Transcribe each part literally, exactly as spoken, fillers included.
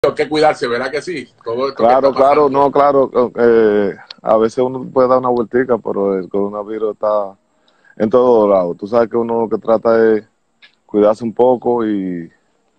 Hay que cuidarse, ¿verdad que sí? Todo esto que Claro, está claro, pasando. no, claro. Eh, a veces uno puede dar una vueltica, pero el coronavirus está en todos lados. Tú sabes que uno lo que trata es cuidarse un poco y,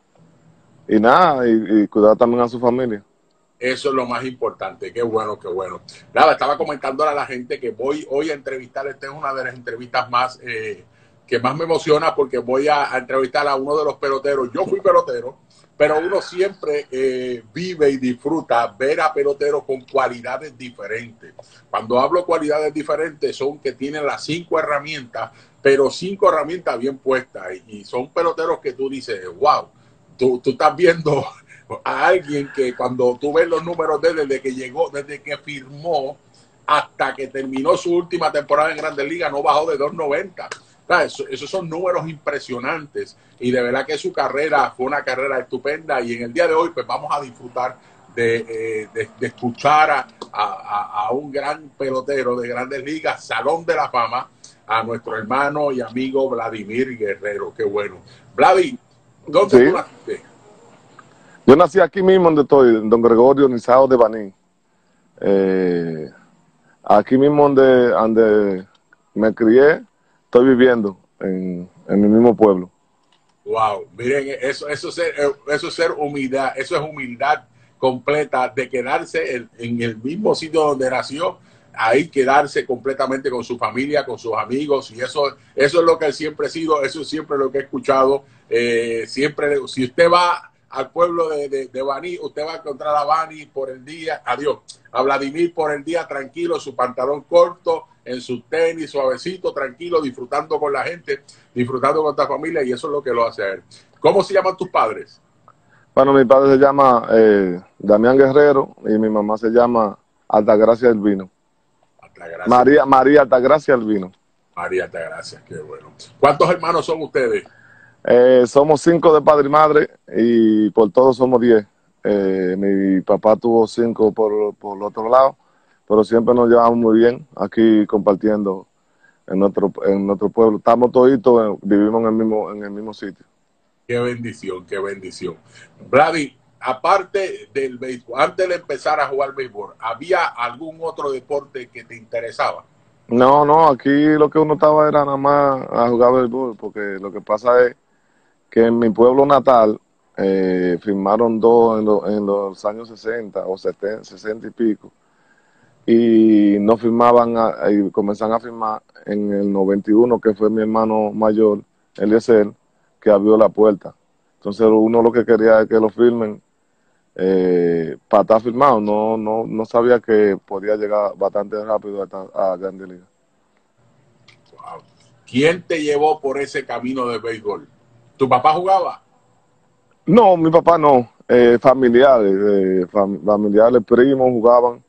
y nada, y, y cuidar también a su familia. Eso es lo más importante. Qué bueno, qué bueno. Nada, estaba comentándole a la gente que voy hoy a entrevistar. Esta es una de las entrevistas más eh, que más me emociona porque voy a, a entrevistar a uno de los peloteros. Yo fui pelotero, pero uno siempre eh, vive y disfruta ver a peloteros con cualidades diferentes. Cuando hablo cualidades diferentes, son que tienen las cinco herramientas, pero cinco herramientas bien puestas. Y, y son peloteros que tú dices, wow, tú, tú estás viendo a alguien que cuando tú ves los números de él, desde que llegó, desde que firmó hasta que terminó su última temporada en Grandes Ligas, no bajó de dos noventa. Eso, esos son números impresionantes y de verdad que su carrera fue una carrera estupenda y en el día de hoy pues vamos a disfrutar de, eh, de, de escuchar a, a, a un gran pelotero de Grandes Ligas, Salón de la Fama, a nuestro hermano y amigo Vladimir Guerrero. Qué bueno. Vladi, ¿dónde Sí, tú naciste? yo nací aquí mismo donde estoy, en Don Gregorio Nizao de Baní. Eh, aquí mismo donde, donde me crié, estoy viviendo en, en mi mismo pueblo. Wow, miren, eso, eso, es ser, eso es ser humildad, eso es humildad completa de quedarse en, en el mismo sitio donde nació, ahí quedarse completamente con su familia, con sus amigos, y eso, eso es lo que él siempre ha sido, eso es siempre lo que he escuchado. Eh, siempre, si usted va al pueblo de, de, de Baní, usted va a encontrar a Bani por el día, adiós, a Vladimir por el día tranquilo, su pantalón corto, en su tenis, suavecito, tranquilo, disfrutando con la gente, disfrutando con tu familia, y eso es lo que lo hace a él. ¿Cómo se llaman tus padres? Bueno, mi padre se llama eh, Damián Guerrero y mi mamá se llama Altagracia Elvino. Altagracia. María, María Altagracia Elvino. María Altagracia, qué bueno. ¿Cuántos hermanos son ustedes? Eh, somos cinco de padre y madre y por todos somos diez. Eh, mi papá tuvo cinco por, por el otro lado, pero siempre nos llevamos muy bien aquí compartiendo en nuestro, en nuestro pueblo. Estamos toditos, eh, vivimos en el mismo, en el mismo sitio. Qué bendición, qué bendición. Vladi, aparte del béisbol, antes de empezar a jugar béisbol, ¿había algún otro deporte que te interesaba? No, no, aquí lo que uno estaba era nada más a jugar béisbol, porque lo que pasa es que en mi pueblo natal eh, firmaron dos en, lo, en los años sesenta o setenta, sesenta y pico, y no firmaban, a, y comenzaron a firmar en el noventa y uno, que fue mi hermano mayor, Eliezer, que abrió la puerta. Entonces uno lo que quería es que lo firmen eh, para estar firmado. No, no, no sabía que podía llegar bastante rápido a, a Grandes Ligas. Wow. ¿Quién te llevó por ese camino de béisbol? ¿Tu papá jugaba? No, mi papá no. Eh, familiares, eh, fam familiares, primos jugaban.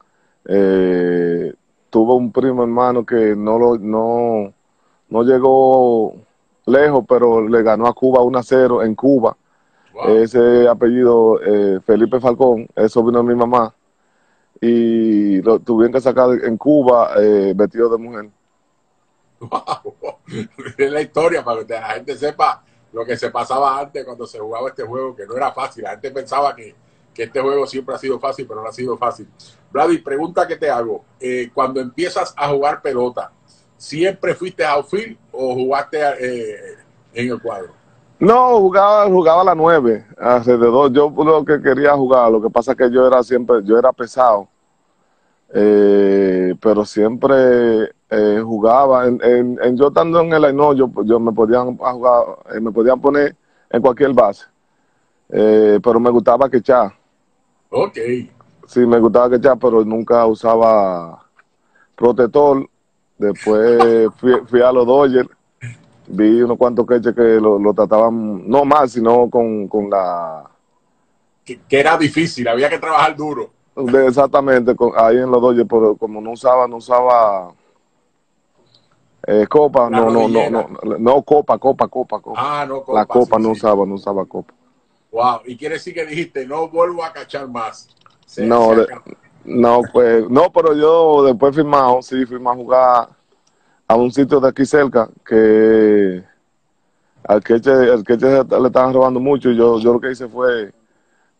Eh, tuvo un primo hermano que no lo, no, no llegó lejos, pero le ganó a Cuba uno a cero en Cuba. Wow. Ese apellido, eh, Felipe Falcón, es sobrino de mi mamá. Y lo tuvieron que sacar en Cuba eh, vestido de mujer. Wow. Es la historia para que la gente sepa lo que se pasaba antes cuando se jugaba este juego, que no era fácil. La gente pensaba que, que este juego siempre ha sido fácil, pero no ha sido fácil. Vladi, pregunta que te hago. Eh, cuando empiezas a jugar pelota, ¿siempre fuiste outfield o jugaste eh, en el cuadro? No, jugaba, jugaba a las nueve, alrededor. Yo lo que quería jugar, lo que pasa es que yo era siempre, yo era pesado. Eh, pero siempre eh, jugaba. En, en, en yo estando en el no, yo, yo me podían a jugar, eh, me podían poner en cualquier base. Eh, pero me gustaba quechar. Ok. Sí, me gustaba quechar, pero nunca usaba protector. Después fui, fui a los Dodgers, vi unos cuantos queches que lo, lo trataban no mal, sino con, con la... Que, que era difícil, había que trabajar duro. de- exactamente, con- ahí en los Dodgers, pero como no usaba, no usaba Eh, copa, La no, no, no, rodillera. no, no, copa, copa, copa, copa. Ah, no, La copa, copa sí, no sí. usaba, no usaba copa. Wow. Y quiere decir que dijiste, no vuelvo a cachar más. Se, se No, de- acabó. no, pues, no, pero yo después firmado, sí, firmé a jugar a un sitio de aquí cerca que al que al que le estaban robando mucho y yo, yo lo que hice fue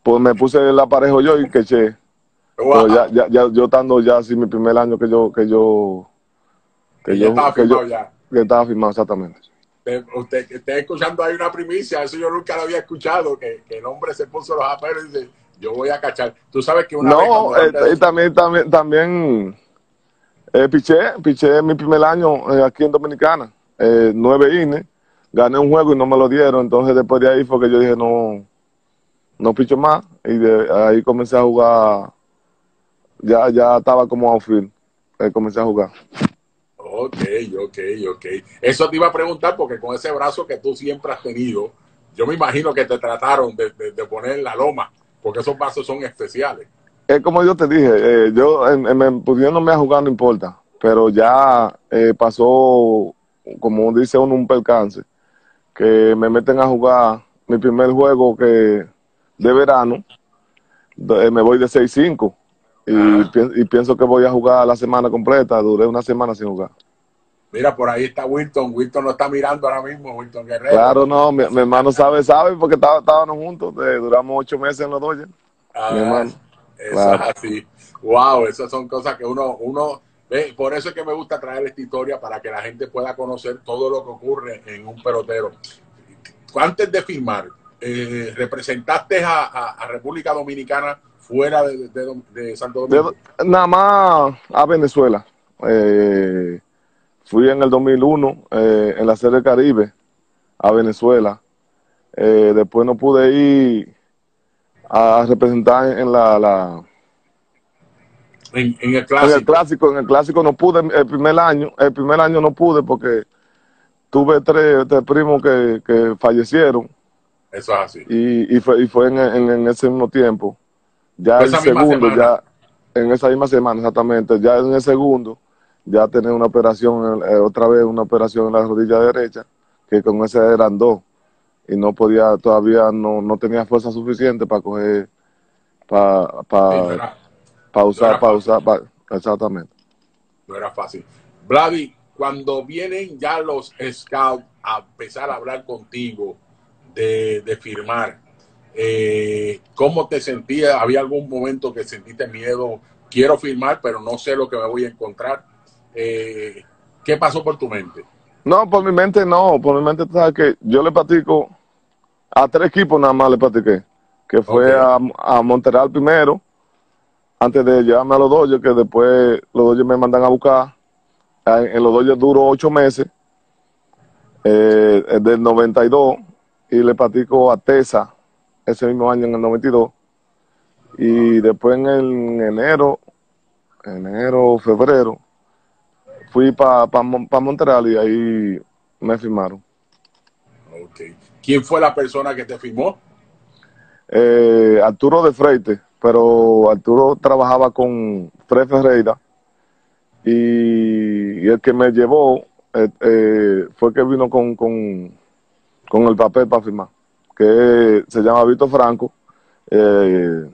pues me puse el aparejo yo y que che. Wow. Pues ya, ya, ya, yo estando ya así mi primer año que yo, que yo, que, Que ya yo, estaba que yo, firmado ya. que estaba firmado exactamente. Usted, usted que esté escuchando ahí una primicia, eso yo nunca lo había escuchado, que, que el hombre se puso los aperos y dice, yo voy a cachar. Tú sabes que una vez No, cuando eh, antes y también, también, también eh, piché, piché mi primer año eh, aquí en Dominicana, eh, nueve innings, gané un juego y no me lo dieron, entonces después de ahí fue que yo dije no, no picho más, y de ahí comencé a jugar, ya, ya estaba como outfield, eh, comencé a jugar. Ok, ok, ok. Eso te iba a preguntar porque con ese brazo que tú siempre has tenido, yo me imagino que te trataron de, de, de poner la loma, porque esos brazos son especiales. Es como yo te dije, eh, yo en, en, pudiéndome a jugar no importa, pero ya eh, pasó, como dice uno, un percance, que me meten a jugar mi primer juego que de verano, de, me voy de seis cinco y, y pienso que voy a jugar la semana completa, duré una semana sin jugar. Mira, por ahí está Wilton, Wilton lo está mirando ahora mismo, Wilton Guerrero. Claro, no, mi, mi hermano sabe, sabe, porque está, estábamos juntos, eh, duramos ocho meses en los Dodgers, mi Ah, hermano. eso es Claro. así. Wow, esas son cosas que uno, uno ve. Por eso es que me gusta traer esta historia para que la gente pueda conocer todo lo que ocurre en un pelotero. Antes de firmar, eh, ¿representaste a, a, a República Dominicana fuera de, de, de Santo Domingo? De, nada más a Venezuela. Eh, fui en el dos mil uno eh, en la Serie Caribe a Venezuela. Eh, después no pude ir a representar en la, la en, en, el en el clásico. En el clásico no pude el primer año. El primer año no pude porque tuve tres, tres primos que, que fallecieron. Eso es así. Y, y fue, y fue en, en, en ese mismo tiempo. Ya Fue el esa misma segundo, semana. ya en esa misma semana exactamente, ya en el segundo, ya tenía una operación, eh, otra vez una operación en la rodilla derecha, que con ese eran dos, y no podía, todavía no, no tenía fuerza suficiente para coger, para pa, sí, no era, pa usar, no para usar, pa, exactamente. No era fácil. Vladi, cuando vienen ya los scouts a empezar a hablar contigo de, de firmar, eh, ¿cómo te sentías? ¿Había algún momento que sentiste miedo? Quiero firmar, pero no sé lo que me voy a encontrar. Eh, ¿Qué pasó por tu mente? No, por mi mente no, por mi mente, sabes que yo le platico a tres equipos nada más le platiqué, que fue okay. a, a Montreal primero, antes de llevarme a los Dodgers, que después los Dodgers me mandan a buscar. En los Dodgers duró ocho meses, eh, del noventa y dos, y le platico a Tesa ese mismo año, en el noventa y dos. Y después en, el, en enero, enero, febrero, fui para pa, pa Montreal y ahí me firmaron. Okay. ¿Quién fue la persona que te firmó? Eh, Arturo de Freite, pero Arturo trabajaba con Fred Ferreira y, y el que me llevó eh, eh, fue que vino con, con, con el papel para firmar, que se llama Víctor Franco, eh,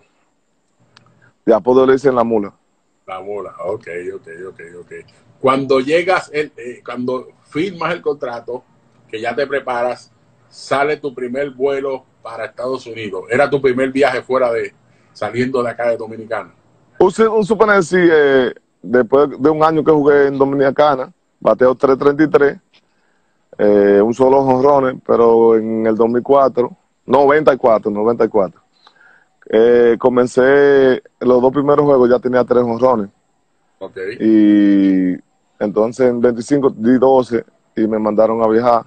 de apodo le dicen La Mula. La Mula, ok, ok, ok, ok. Cuando llegas, el, eh, cuando firmas el contrato, que ya te preparas, sale tu primer vuelo para Estados Unidos. ¿Era tu primer viaje fuera de, saliendo de acá de Dominicana? Un, un suponer, sí, eh, después de un año que jugué en Dominicana, bateo tres treinta y tres, eh, un solo jonrones, pero en el dos mil cuatro, noventa y cuatro, noventa y cuatro, eh, comencé los dos primeros juegos, ya tenía tres jonrones. Okay. Y entonces en veinticinco di doce y me mandaron a viajar.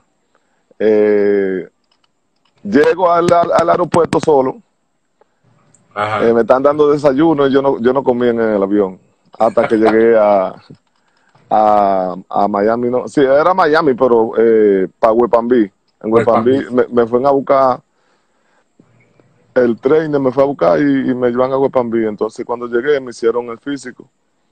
Eh, llego al, al, al aeropuerto solo. Eh, me están dando desayuno y yo no, yo no comí en el avión hasta que llegué a, a, a Miami. No, sí, era Miami, pero eh, para Huepambí. En Huepambí me, me fueron a buscar, el trainer me fue a buscar y, y me llevan a Huepambí. Entonces cuando llegué me hicieron el físico.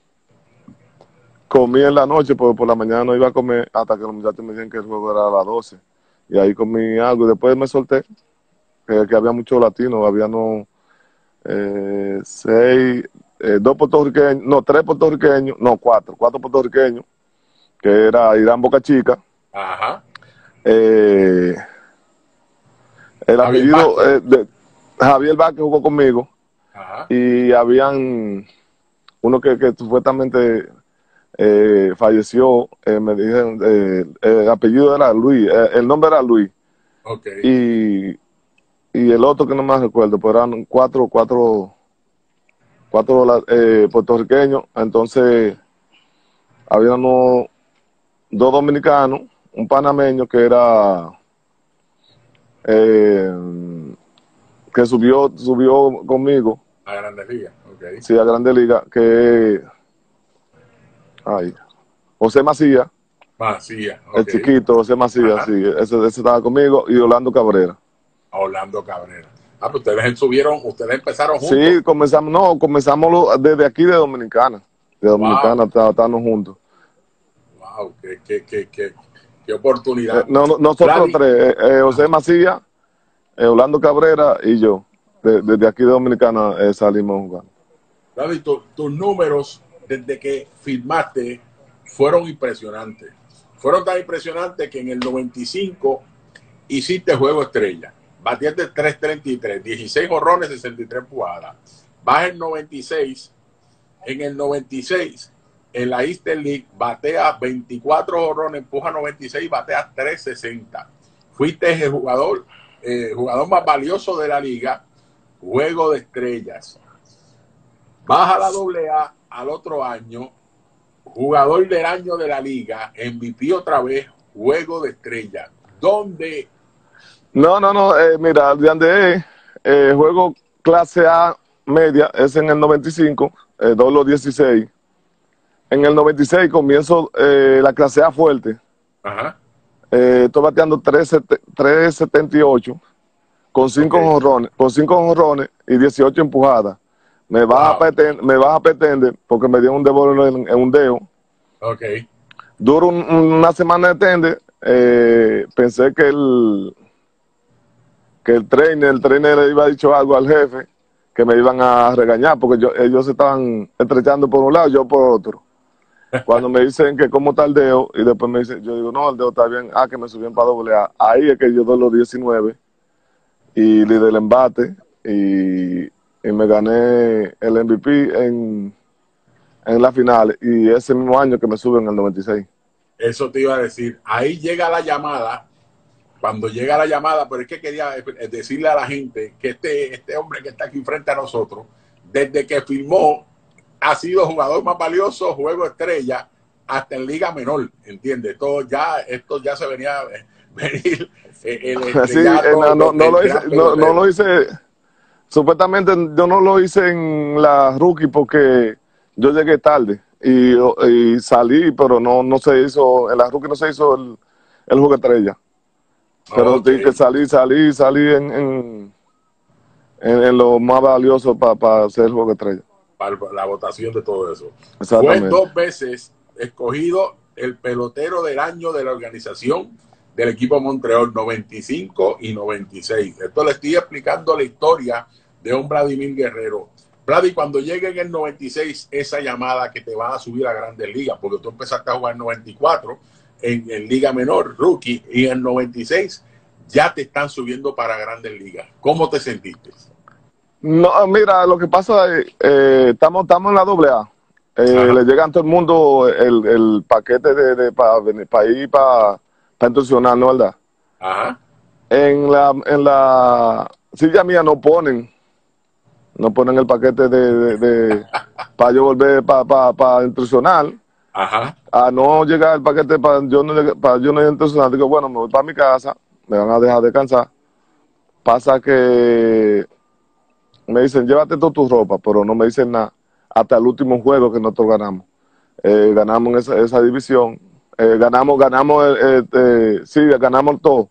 Comí en la noche, porque por la mañana no iba a comer hasta que los muchachos me dijeron que el juego era a las doce. Y ahí comí algo y después me solté, que, que había muchos latinos, había no, eh, seis, eh, dos puertorriqueños, no, tres puertorriqueños, no, cuatro, cuatro puertorriqueños, que era Irán Boca Chica. Ajá. Eh, el apellido, eh, de, Javier Vázquez jugó conmigo. Ajá. Y habían uno que, que supuestamente eh, falleció, eh, me dijeron, eh, el apellido era Luis, eh, el nombre era Luis. Okay. Y, y el otro que no me recuerdo, pero eran cuatro, cuatro, cuatro eh, puertorriqueños. Entonces, había uno, dos dominicanos, un panameño que era, eh, que subió, subió conmigo. A Grandes Ligas, ok. Sí, a Grande Liga, que ay, José Macías, Macías, el ok. chiquito José Macías, Ajá. sí, ese, ese estaba conmigo, y Orlando Cabrera. A Orlando Cabrera. Ah, pues ustedes subieron, ustedes empezaron juntos. Sí, comenzamos, no, comenzamos lo- desde aquí de Dominicana, de Dominicana, Wow, estábamos juntos. wow, qué, qué, qué, qué, qué Eh, oportunidad. no, no, nosotros Vladi, tres, eh, eh, José ajá. Macías, eh, Orlando Cabrera y yo, de- desde aquí de Dominicana eh, salimos jugando. Vladi, tu- tus números desde que firmaste fueron impresionantes. Fueron tan impresionantes que en el noventa y cinco hiciste juego estrella. Batiste tres treinta y tres, dieciséis jorrones, sesenta y tres pujadas. Vas en noventa y seis. En el noventa y seis, en la Eastern League, batea veinticuatro jorrones, empuja noventa y seis, batea trescientos sesenta. Fuiste el jugador, eh, jugador más valioso de la liga, juego de estrellas. Vas a la doble A al otro año, jugador del año de la liga, M V P otra vez, juego de estrellas. ¿Dónde? No, no, no, eh, mira, de donde eh, juego clase A media, es en el noventa y cinco, eh, doble dieciséis. En el noventa y seis comienzo eh, la clase A fuerte. Ajá. Eh, estoy bateando tres setenta y ocho con cinco Okay. jonrones, con cinco jonrones y dieciocho empujadas. Me baja, Wow. pretende, me baja pretende porque me dio un dedo en, en un dedo. Ok. Duro un, una semana de tende. Eh, pensé que el que el trainer, el trainer le iba a dicho algo al jefe, que me iban a regañar porque yo, ellos se estaban estrechando por un lado, yo por otro. Cuando me dicen que cómo está el dedo, y después me dicen, yo digo, no, el dedo está bien, ah, que me subieron para doble A. Ahí es que yo doy los diecinueve y líder del embate, y, y me gané el M V P en, en la final, y ese mismo año que me suben al noventa y seis. Eso te iba a decir. Ahí llega la llamada. Cuando llega la llamada, pero es que quería decirle a la gente que este, este hombre que está aquí frente a nosotros, desde que firmó, ha sido jugador más valioso, juego estrella, hasta en Liga Menor, ¿entiendes? Todo ya, esto ya se venía a venir el estrellato, sí, no, no, no, el lo hice, no, no lo hice, supuestamente yo no lo hice en la rookie porque yo llegué tarde y, y salí, pero no, no se hizo, en la rookie no se hizo el, el juego estrella. Pero okay. sí que salí, salí, salí en, en, en, en lo más valioso para pa hacer el juego de estrella. Para la votación de todo eso. Exactamente. Fue dos veces escogido el pelotero del año de la organización del equipo Montreal, noventa y cinco y noventa y seis. Esto le estoy explicando la historia de un Vladimir Guerrero. Vladi, cuando llegue en el noventa y seis, esa llamada que te va a subir a Grandes Ligas, porque tú empezaste a jugar en noventa y cuatro en, en Liga Menor, rookie, y en noventa y seis ya te están subiendo para Grandes Ligas. ¿Cómo te sentiste? No, mira, lo que pasa es, eh, estamos, estamos en la doble A. Eh, le llega a todo el mundo el, el paquete de, de para pa ir para pa intrusionar, ¿no, verdad? Ajá. En la, en la silla mía no ponen, no ponen el paquete de, de, de para yo volver para pa, pa intrusionar. Ajá. A no llegar el paquete para yo no para yo no intrusionar, digo, bueno, me voy para mi casa, me van a dejar descansar. Pasa que me dicen, llévate toda tu ropa, pero no me dicen nada hasta el último juego que nosotros ganamos. Eh, ganamos en esa, esa división, eh, ganamos, ganamos, eh, eh, sí, ganamos todo.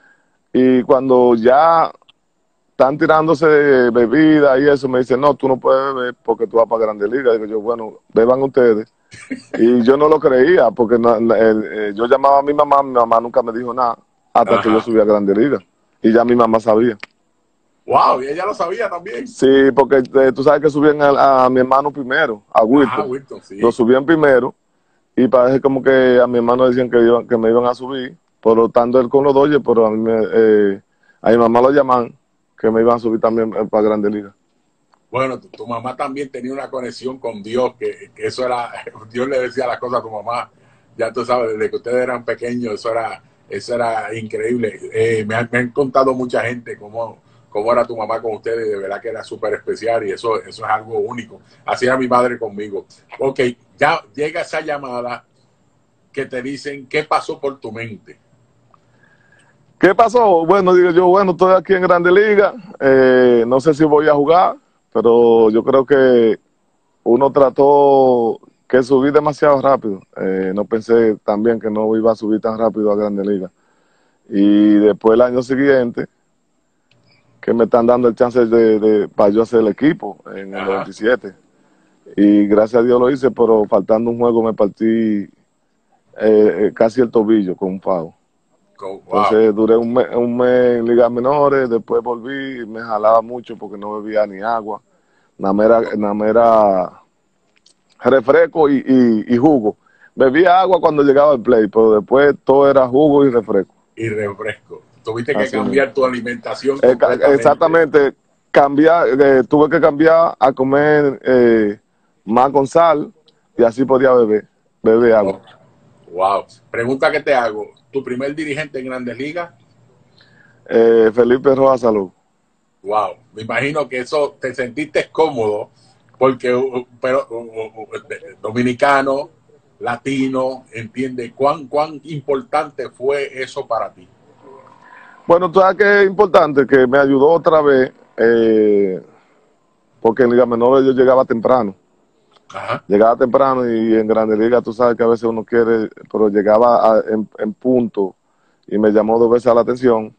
Y cuando ya están tirándose bebida y eso, me dicen, no, tú no puedes beber porque tú vas para Grandes Ligas. Digo yo, bueno, beban ustedes. Y yo no lo creía porque no, eh, yo llamaba a mi mamá, mi mamá nunca me dijo nada hasta Ajá. que yo subí a Grandes Ligas. Y ya mi mamá sabía. Wow, y ella lo sabía también. Sí, porque eh, tú sabes que subían a, a mi hermano primero, a Wilton. Ah, Wilton, sí. Lo subían primero y parece como que a mi hermano decían que, iban, que me iban a subir, por lo tanto él con los Dodgers, pero a, mí me, eh, a mi mamá lo llaman que me iban a subir también para Grandes Ligas. Bueno, tu, tu mamá también tenía una conexión con Dios, que, que eso era, Dios le decía las cosas a tu mamá, ya tú sabes, desde que ustedes eran pequeños, eso era, eso era increíble. Eh, me, han, me han contado mucha gente cómo, cómo era tu mamá con ustedes, de verdad que era súper especial y eso, eso es algo único. Así era mi madre conmigo. Ok, ya llega esa llamada que te dicen, ¿qué pasó por tu mente? ¿Qué pasó? Bueno, digo yo, bueno, estoy aquí en Grandes Ligas, eh, no sé si voy a jugar, pero yo creo que uno trató que subí demasiado rápido. Eh, no pensé también que no iba a subir tan rápido a Grandes Ligas. Y después el año siguiente, que me están dando el chance de, de para yo hacer el equipo en el noventa y siete. Y gracias a Dios lo hice, pero faltando un juego me partí eh, casi el tobillo con un pavo. Wow. Entonces duré un mes, un mes en ligas menores, después volví, me jalaba mucho porque no bebía ni agua, nada más era, nada más era refresco y, y, y jugo. Bebía agua cuando llegaba al play, pero después todo era jugo y refresco. Y refresco. Tuviste que Así cambiar mismo. tu alimentación Eh, completamente. Exactamente, cambiar, eh, tuve que cambiar a comer eh, más con sal y así podía beber, beber agua. Oh, wow. Pregunta que te hago. ¿Tu primer dirigente en Grandes Ligas? Eh, Felipe Rojas Salud. Wow. Me imagino que eso te sentiste cómodo porque pero, dominicano, latino, entiende cuán cuán importante fue eso para ti. Bueno, tú sabes que es importante que me ayudó otra vez, eh, porque en Liga Menor yo llegaba temprano. Ajá. Llegaba temprano y en Grandes Ligas tú sabes que a veces uno quiere, pero llegaba a, en, en punto y me llamó dos veces a la atención.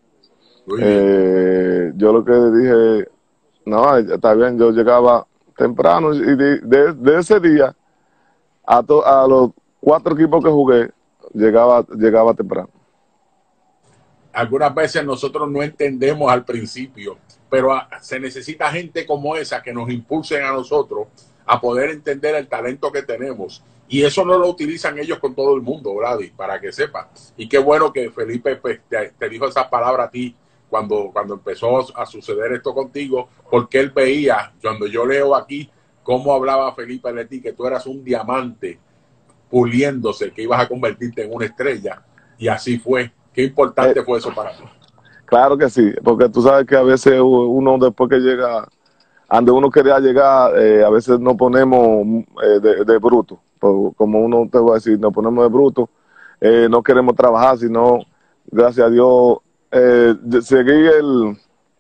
Eh, yo lo que dije, no, está bien, yo llegaba temprano y de, de, de ese día a, to, a los cuatro equipos que jugué, llegaba, llegaba temprano. Algunas veces nosotros no entendemos al principio, pero a, se necesita gente como esa que nos impulsen a nosotros a poder entender el talento que tenemos. Y eso no lo utilizan ellos con todo el mundo, Brady, para que sepas. Y qué bueno que Felipe pues, te, te dijo esa palabra a ti cuando, cuando empezó a suceder esto contigo, porque él veía, cuando yo leo aquí, cómo hablaba Felipe de ti, que tú eras un diamante puliéndose, que ibas a convertirte en una estrella. Y así fue. Qué importante eh, fue eso para ti. Claro que sí, porque tú sabes que a veces uno después que llega, donde uno quería llegar, eh, a veces nos ponemos eh, de, de bruto. Como uno te va a decir, nos ponemos de bruto, eh, no queremos trabajar, sino, gracias a Dios, eh, seguí el,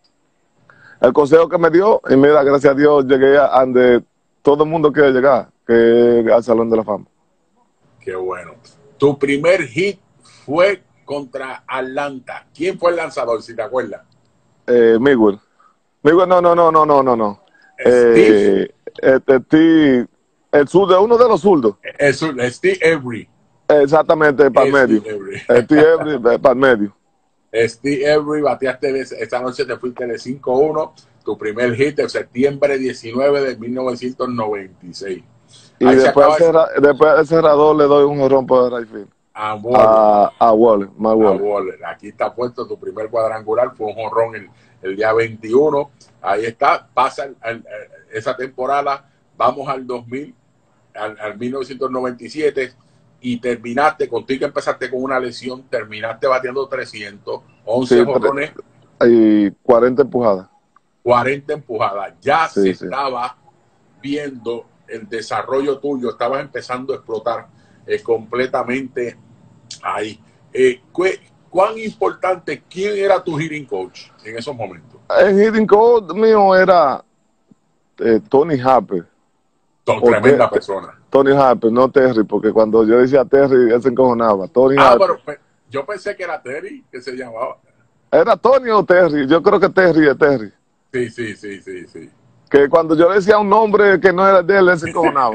el consejo que me dio y mira, gracias a Dios llegué a donde todo el mundo quiere llegar, que es al Salón de la Fama. Qué bueno. Tu primer hit fue contra Atlanta. ¿Quién fue el lanzador, si te acuerdas? Eh, Miguel. Miguel, no, no, no, no, no, no, no. Steve. Eh, este, Steve, el sur de uno de los zurdos. El sur, Steve Avery. Exactamente, para el medio. Steve Avery, para el medio. Steve Avery, bateaste esta noche, te fuiste de cinco uno. Tu primer hit en septiembre diecinueve de mil novecientos noventa y seis. Y Ahí después, se cerra, el... después el cerrador le doy un jorrón por el right field. A Waller. A, a Waller, a Waller. Waller. Aquí está puesto tu primer cuadrangular, fue un jonrón el, el día veintiuno. Ahí está, pasa el, el, esa temporada, vamos al dos mil, al, al mil novecientos noventa y siete y terminaste, contigo empezaste con una lesión, terminaste batiendo trescientos, once jonrones. Y cuarenta empujadas. cuarenta empujadas. Ya sí, se sí. estaba viendo el desarrollo tuyo, estabas empezando a explotar eh, completamente ahí. Eh, ¿Cuán importante, quién era tu hitting coach en esos momentos? El hitting coach mío era eh, Tony Harper. Ton, tremenda te, persona. Tony Harper, no Terry, porque cuando yo decía Terry, él se encojonaba. Tony ah, Harper. pero yo pensé que era Terry, que se llamaba. ¿Era Tony o Terry? Yo creo que Terry es Terry. Sí, sí, sí, sí, sí. Que cuando yo decía un nombre que no era de él, él se encojonaba.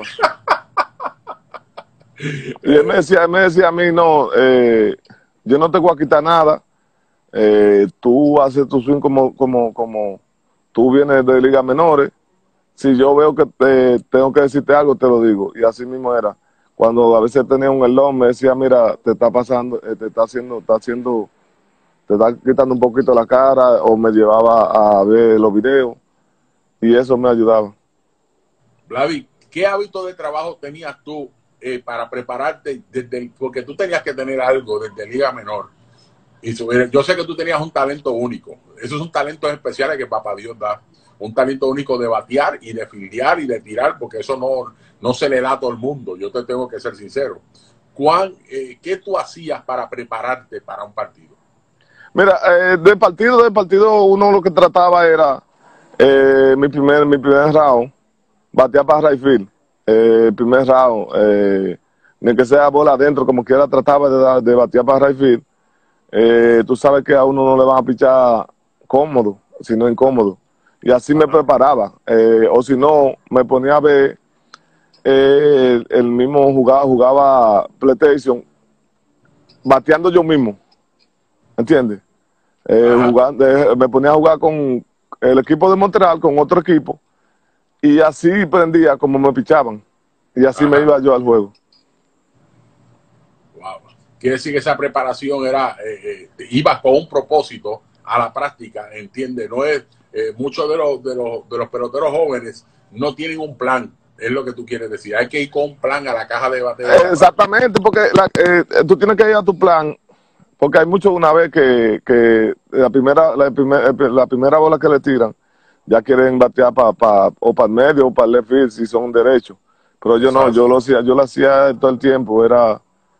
Y él me decía, él me decía a mí, no, eh, yo no te voy a quitar nada, eh, tú haces tu swing como, como, como tú vienes de ligas menores, si yo veo que te, tengo que decirte algo, te lo digo. Y así mismo era. Cuando a veces tenía un elón, me decía, mira, te está pasando, eh, te está haciendo, está haciendo te está quitando un poquito la cara, o me llevaba a ver los videos y eso me ayudaba. Vladi, ¿qué hábito de trabajo tenías tú eh, para prepararte? Desde, porque tú tenías que tener algo desde Liga Menor. Y subir. Yo sé que tú tenías un talento único. Esos son talentos especiales que papá Dios da. Un talento único de batear y de filiar y de tirar, porque eso no, no se le da a todo el mundo. Yo te tengo que ser sincero. ¿Cuán, eh, ¿Qué tú hacías para prepararte para un partido? Mira, eh, del partido, del partido uno lo que trataba era eh, mi primer mi primer round, batear para right field. Eh, el primer round, eh, ni que sea bola adentro, como quiera trataba de, de batear para right field. Eh, tú sabes que a uno no le van a pichar cómodo, sino incómodo. Y así me preparaba. Eh, o si no, me ponía a ver eh, el, el mismo jugaba, jugaba PlayStation, bateando yo mismo. ¿Entiendes? Eh, jugando, eh, me ponía a jugar con el equipo de Montreal, con otro equipo, y así prendía como me pichaban. Y así Ajá. me iba yo al juego. Wow. Quiere decir que esa preparación era, eh, eh, ibas con un propósito a la práctica, ¿entiendes? No es, eh, muchos de los, de, los, de los peloteros jóvenes no tienen un plan, es lo que tú quieres decir. Hay que ir con un plan a la caja de bateo. Eh, exactamente, porque la, eh, tú tienes que ir a tu plan, porque hay muchos una vez que, que la, primera, la, primer, la primera bola que le tiran, ya quieren batear pa, pa, o para el medio o para el left field si son derechos. Pero yo no, yo lo hacía, yo lo hacía todo el tiempo, era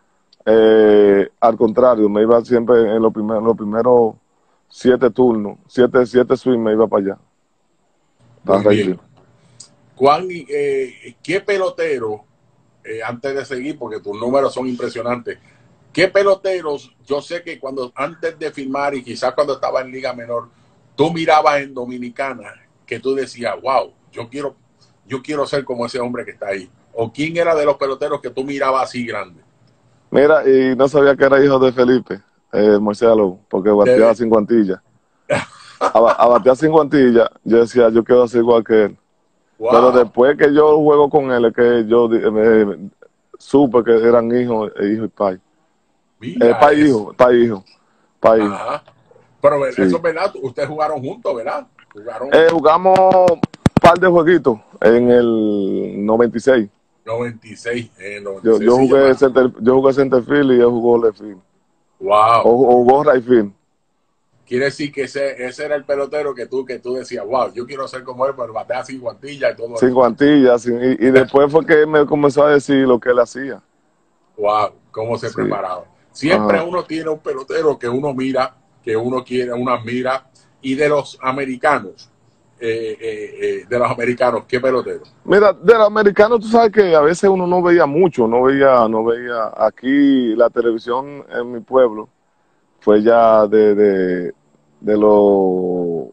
eh, al contrario, me iba siempre en los primeros, los primeros siete turnos, siete, siete swings me iba para allá. Para bien. Juan, eh, ¿qué pelotero, eh, antes de seguir, porque tus números son impresionantes, qué peloteros, yo sé que cuando antes de firmar y quizás cuando estaba en Liga Menor, tú mirabas en Dominicana que tú decías, wow, yo quiero, yo quiero ser como ese hombre que está ahí? ¿O quién era de los peloteros que tú mirabas así grande? Mira, y no sabía que era hijo de Felipe, eh, Marcelo, porque bateaba de... sin guantilla. A, a batear sin guantilla, yo decía, yo quiero ser igual que él. Wow. Pero después que yo juego con él, es que yo me, supe que eran hijos, hijo y pai. Eh, pai hijo, pai hijo, pai hijo. Pero sí. Eso es verdad, ustedes jugaron juntos, ¿verdad? Jugaron... Eh, jugamos un par de jueguitos en el noventa y seis. noventa y seis, eh, noventa y seis yo, yo, jugué center, yo jugué center field y él jugó left field. Wow. O, o jugó right field. Quiere decir que ese, ese era el pelotero que tú, que tú decías, wow, yo quiero ser como él, pero batea sin guantilla y todo. Sin eso. guantilla, sin, y, y después fue que me comenzó a decir lo que él hacía. Wow, cómo se sí. preparaba. Siempre Ajá. uno tiene un pelotero que uno mira, que uno quiere, uno admira. Y de los americanos, eh, eh, eh, de los americanos, ¿qué pelotero? Mira, de los americanos, tú sabes que a veces uno no veía mucho, no veía, no veía aquí la televisión en mi pueblo. Fue ya de, de, de los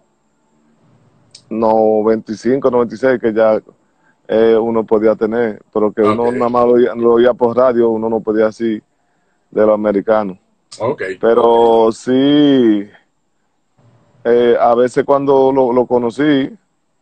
noventa y cinco, noventa y seis que ya eh, uno podía tener, pero que okay. uno nada más lo oía, lo oía por radio, uno no podía así de los americanos. Okay. Pero okay. sí, eh, a veces cuando lo, lo conocí,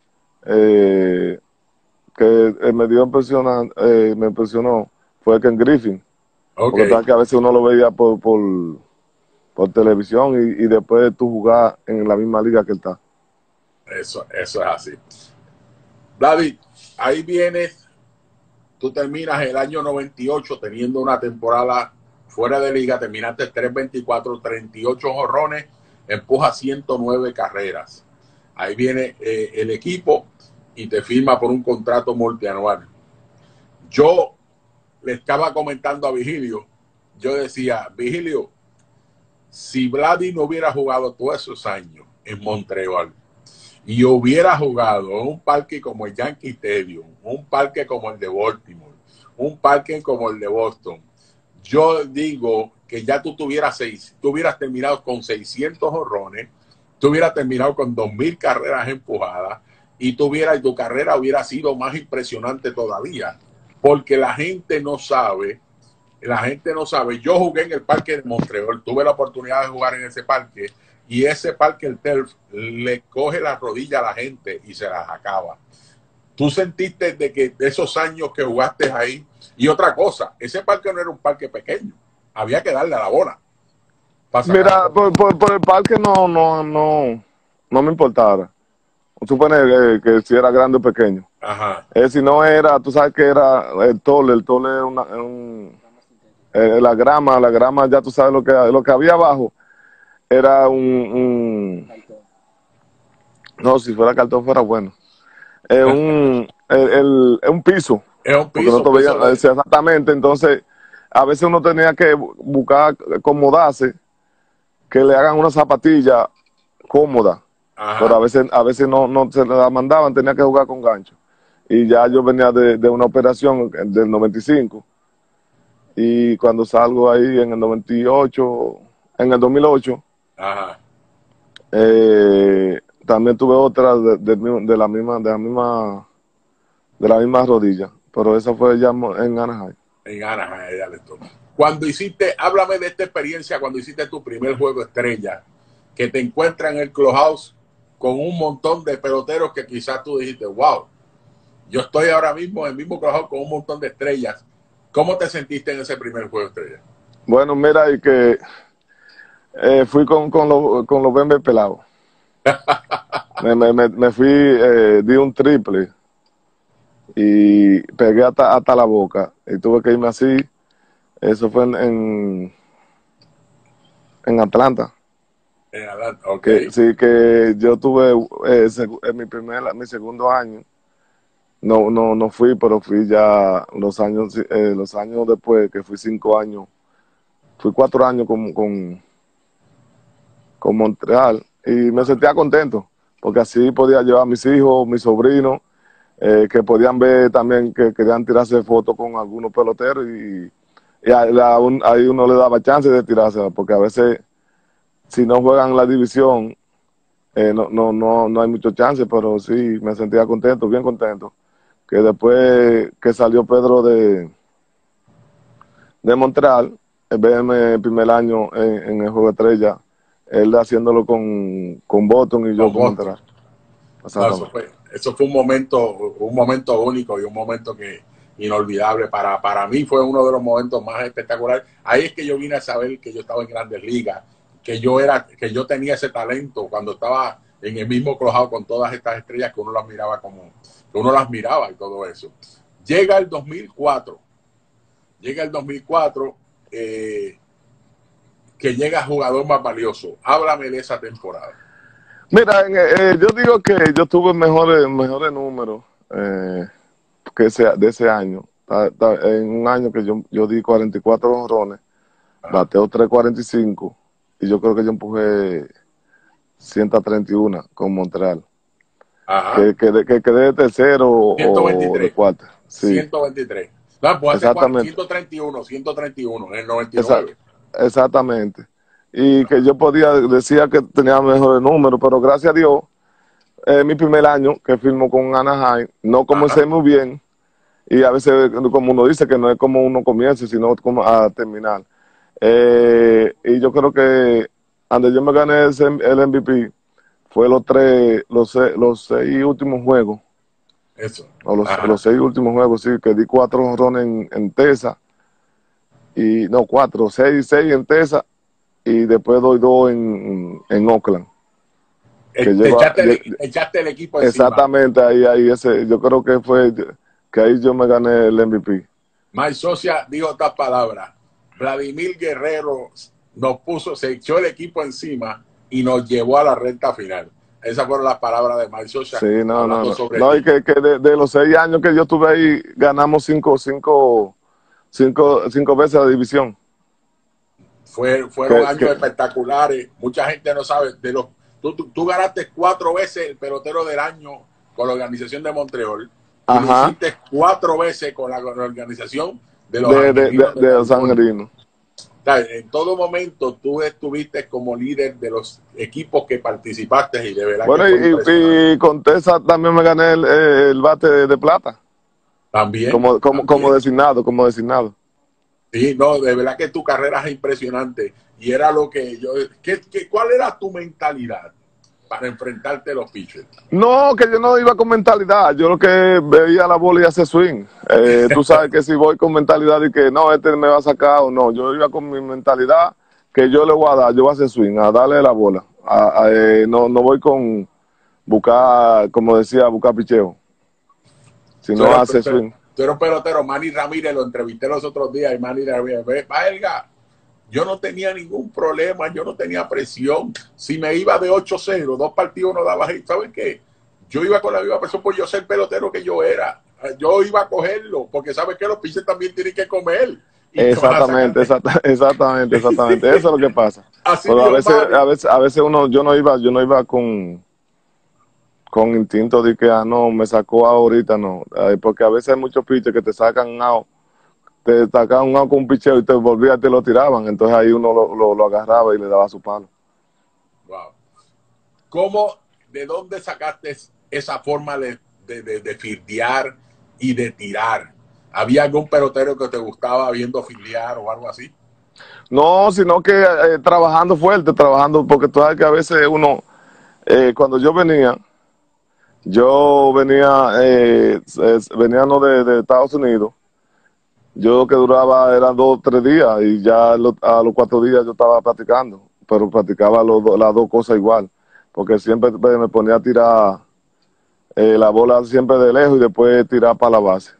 eh, que eh, me dio impresión, eh, me impresionó, fue Ken Griffin. Okay. Porque que a veces uno lo veía por... por por televisión y, y después tú jugar en la misma liga que él está. Eso, eso es así. David, ahí vienes, tú terminas el año noventa y ocho teniendo una temporada fuera de liga, terminaste tres veinticuatro, treinta y ocho jonrones, empuja ciento nueve carreras. Ahí viene eh, el equipo y te firma por un contrato multianual. Yo le estaba comentando a Vigilio, yo decía, Vigilio, si Vladi no hubiera jugado todos esos años en Montreal y hubiera jugado en un parque como el Yankee Stadium, un parque como el de Baltimore, un parque como el de Boston, yo digo que ya tú tuvieras seis, tú hubieras terminado con seiscientos jonrones, tú hubieras terminado con dos mil carreras empujadas y tuviera, tu carrera hubiera sido más impresionante todavía, porque la gente no sabe. La gente no sabe. Yo jugué en el parque de Montreal, tuve la oportunidad de jugar en ese parque y ese parque, el Turf, le coge la rodilla a la gente y se las acaba. Tú sentiste de que de esos años que jugaste ahí, y otra cosa, ese parque no era un parque pequeño, había que darle a la bola. Mira, por, por, por el parque no, no, no, no me importara. Suponer que, que si era grande o pequeño. Ajá. Eh, si no era, tú sabes que era el tole, el tole era una, un, eh, la grama, la grama ya tú sabes lo que, lo que había abajo era un, un no, si fuera cartón fuera bueno. Es un, el, el, el, un piso. Es un piso. No te veía, de... Exactamente, entonces a veces uno tenía que buscar acomodarse, que le hagan una zapatilla cómoda. Ajá. Pero a veces a veces no, no se la mandaban, tenía que jugar con gancho. Y ya yo venía de, de una operación del noventa y cinco. Y cuando salgo ahí en el noventa y ocho, en el dos mil ocho, ajá. Eh, también tuve otra de, de, de la misma de la misma de la misma rodilla, pero esa fue ya en Anaheim. En Anaheim, ya le toca. Cuando hiciste, háblame de esta experiencia cuando hiciste tu primer juego estrella, que te encuentras en el clubhouse con un montón de peloteros que quizás tú dijiste, wow, yo estoy ahora mismo en el mismo clubhouse con un montón de estrellas. ¿Cómo te sentiste en ese primer juego estrella? Bueno, mira, y que eh, fui con, con, lo, con los bembes pelados. me, me, me fui, eh, di un triple y pegué hasta, hasta la boca y tuve que irme así. Eso fue en, en, en Atlanta. En Atlanta, ok. Que, sí, que yo tuve eh, en mi primer, mi segundo año. No, no, no fui, pero fui ya los años, eh, los años después, que fui cinco años, fui cuatro años con, con, con Montreal y me sentía contento, porque así podía llevar a mis hijos, mis sobrinos, eh, que podían ver también que querían tirarse fotos con algunos peloteros y, y a, a un, ahí uno le daba chance de tirarse, porque a veces si no juegan la división, eh, no, no, no, no hay mucho chance, pero sí me sentía contento, bien contento. Que después que salió Pedro de, de Montreal, verme el primer año en, en el Juego de Estrella, él haciéndolo con, con Boston y yo con, con Montreal. No, eso, fue, eso fue un momento, un momento único y un momento que inolvidable. Para, para mí fue uno de los momentos más espectaculares. Ahí es que yo vine a saber que yo estaba en Grandes Ligas, que yo era, que yo tenía ese talento cuando estaba en el mismo clubhouse con todas estas estrellas que uno las miraba como, que uno las miraba y todo eso. Llega el dos mil cuatro, llega el dos mil cuatro, eh, que llega jugador más valioso. Háblame de esa temporada. Mira, eh, yo digo que yo tuve mejores, mejores números eh, que ese, de ese año. En un año que yo, yo di cuarenta y cuatro honrones, bateo tres cuarenta y cinco y yo creo que yo empujé ciento treinta y uno con Montreal. Ajá. Que, que, que quedé de tercero ciento veintitrés, o de cuarto. Sí. ciento veintitrés. No, pues exactamente. ciento treinta y uno, ciento treinta y uno en el noventa y nueve. Exact, exactamente. Y que yo podía, decía que tenía mejores números, pero gracias a Dios, eh, mi primer año que firmó con Anaheim, no comencé Ajá. muy bien. Y a veces, como uno dice, que no es como uno comienza, sino como a terminar. Eh, y yo creo que donde yo me gané ese, el M V P fue los tres, los seis, los seis últimos juegos. Eso. O los, los seis últimos juegos, sí, que di cuatro honrones en, en Tesa. Y no, cuatro, seis, seis en Tesa. Y después doy dos en, en Oakland. Que lleva, echaste, el, echaste el equipo encima. Exactamente, ahí, ahí ese, yo creo que fue que ahí yo me gané el M V P. Mike Scioscia dijo estas palabras: Vladimir Guerrero nos puso, se echó el equipo encima y nos llevó a la recta final. Esas fueron las palabras de Mike Scioscia. Sí, no, no, no. no y que, que de, de los seis años que yo estuve ahí, ganamos cinco, cinco, cinco, cinco veces la división. Fue, fueron que, años que, espectaculares. Mucha gente no sabe de los. Tú, tú, tú ganaste cuatro veces el pelotero del año con la organización de Montreal. Y lo hiciste cuatro veces con la, con la organización de los de, de, de, de los angelinos. En todo momento tú estuviste como líder de los equipos que participaste y de verdad bueno, que y, y con Tesa también me gané el, el bate de, de plata. También como, como, también. como designado, como designado. Sí, no, de verdad que tu carrera es impresionante. Y era lo que yo... ¿qué, qué, ¿Cuál era tu mentalidad para enfrentarte a los pitchers? No, que yo no iba con mentalidad. Yo lo que veía la bola y hace swing. Eh, tú sabes que si voy con mentalidad y que no, este me va a sacar o no. Yo iba con mi mentalidad que yo le voy a dar, yo voy a hacer swing, a darle la bola. A, a, eh, no, no voy con buscar, como decía, buscar picheo, sino a hacer swing. Tú eres un pelotero. Manny Ramírez, lo entrevisté los otros días, y Manny Ramírez, valga, yo no tenía ningún problema, yo no tenía presión. Si me iba de ocho cero, dos partidos no daba hit, ¿sabes qué? Yo iba con la misma presión por yo ser pelotero que yo era. Yo iba a cogerlo, porque sabes que los pitchers también tienen que comer. Exactamente, exacta, exactamente, exactamente. Eso es lo que pasa. Así Pero a veces, a veces, a veces uno, yo no iba, yo no iba con, con instinto de que, ah, no, me sacó ahorita, no. Porque a veces hay muchos pitchers que te sacan out, te sacaban un out con un picheo y te volvían y te lo tiraban. Entonces ahí uno lo, lo, lo agarraba y le daba su palo. Wow. ¿Cómo, de dónde sacaste esa forma de, de, de, de fildear y de tirar? ¿Había algún pelotero que te gustaba viendo filiar o algo así? No, sino que eh, trabajando fuerte, trabajando, porque tú sabes que a veces uno, eh, cuando yo venía, yo venía, eh, venía no de, de Estados Unidos, yo lo que duraba eran dos o tres días y ya lo, a los cuatro días yo estaba practicando, pero practicaba los, las dos cosas igual, porque siempre me ponía a tirar eh, la bola siempre de lejos y después tirar para la base.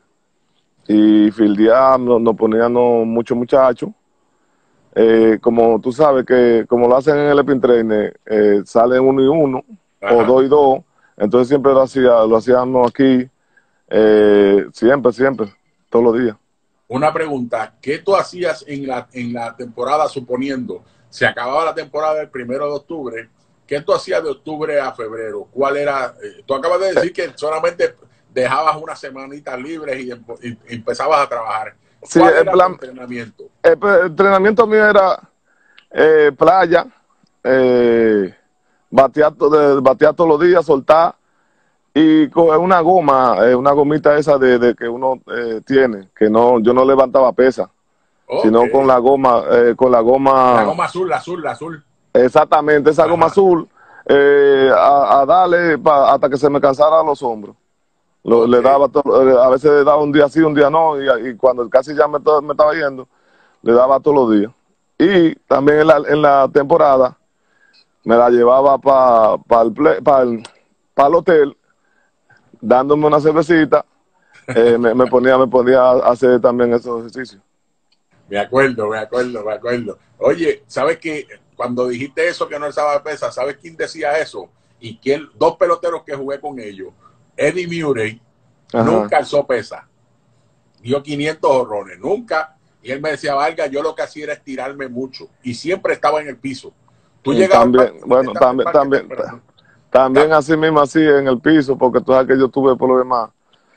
Y fildear nos, nos ponían muchos muchachos. Eh, como tú sabes que como lo hacen en el Epin Trainer, eh, salen uno y uno, Ajá. o dos y dos. Entonces siempre lo, hacía, lo hacíamos aquí, eh, siempre, siempre, todos los días. Una pregunta, ¿qué tú hacías en la, en la temporada, suponiendo, se acababa la temporada el primero de octubre, ¿qué tú hacías de octubre a febrero? ¿Cuál era? Eh, tú acabas de decir que solamente dejabas unas semanitas libres y, y, y empezabas a trabajar. Sí, ¿Cuál el era plan, tu entrenamiento? El, el entrenamiento mío era eh, playa, eh, batear, de, batear todos los días, soltar y coger una goma, eh, una gomita esa de, de que uno eh, tiene, que no, yo no levantaba pesa, okay. sino con la goma, eh, con la goma. La goma azul, la azul, la azul. Exactamente, esa Ajá. goma azul, eh, a, a darle pa, hasta que se me cansaran los hombros. Lo, okay. Le daba to, a veces le daba un día sí, un día no, y, y cuando casi ya me, me estaba yendo, le daba todos los días. Y también en la, en la temporada me la llevaba para pa el, pa el, pa el hotel, dándome una cervecita, eh, me, me, ponía, me ponía a hacer también esos ejercicios. Me acuerdo, me acuerdo, me acuerdo. Oye, ¿sabes qué? Cuando dijiste eso que no alzaba pesa, ¿sabes quién decía eso? Y quién, dos peloteros que jugué con ellos. Eddie Murray Ajá. nunca alzó pesa, dio quinientos horrones, nunca, y él me decía, Valga, yo lo que hacía era estirarme mucho, y siempre estaba en el piso. Tú llegabas también, bueno, también, también, también, también así mismo, así en el piso, porque tú sabes que yo tuve por lo demás,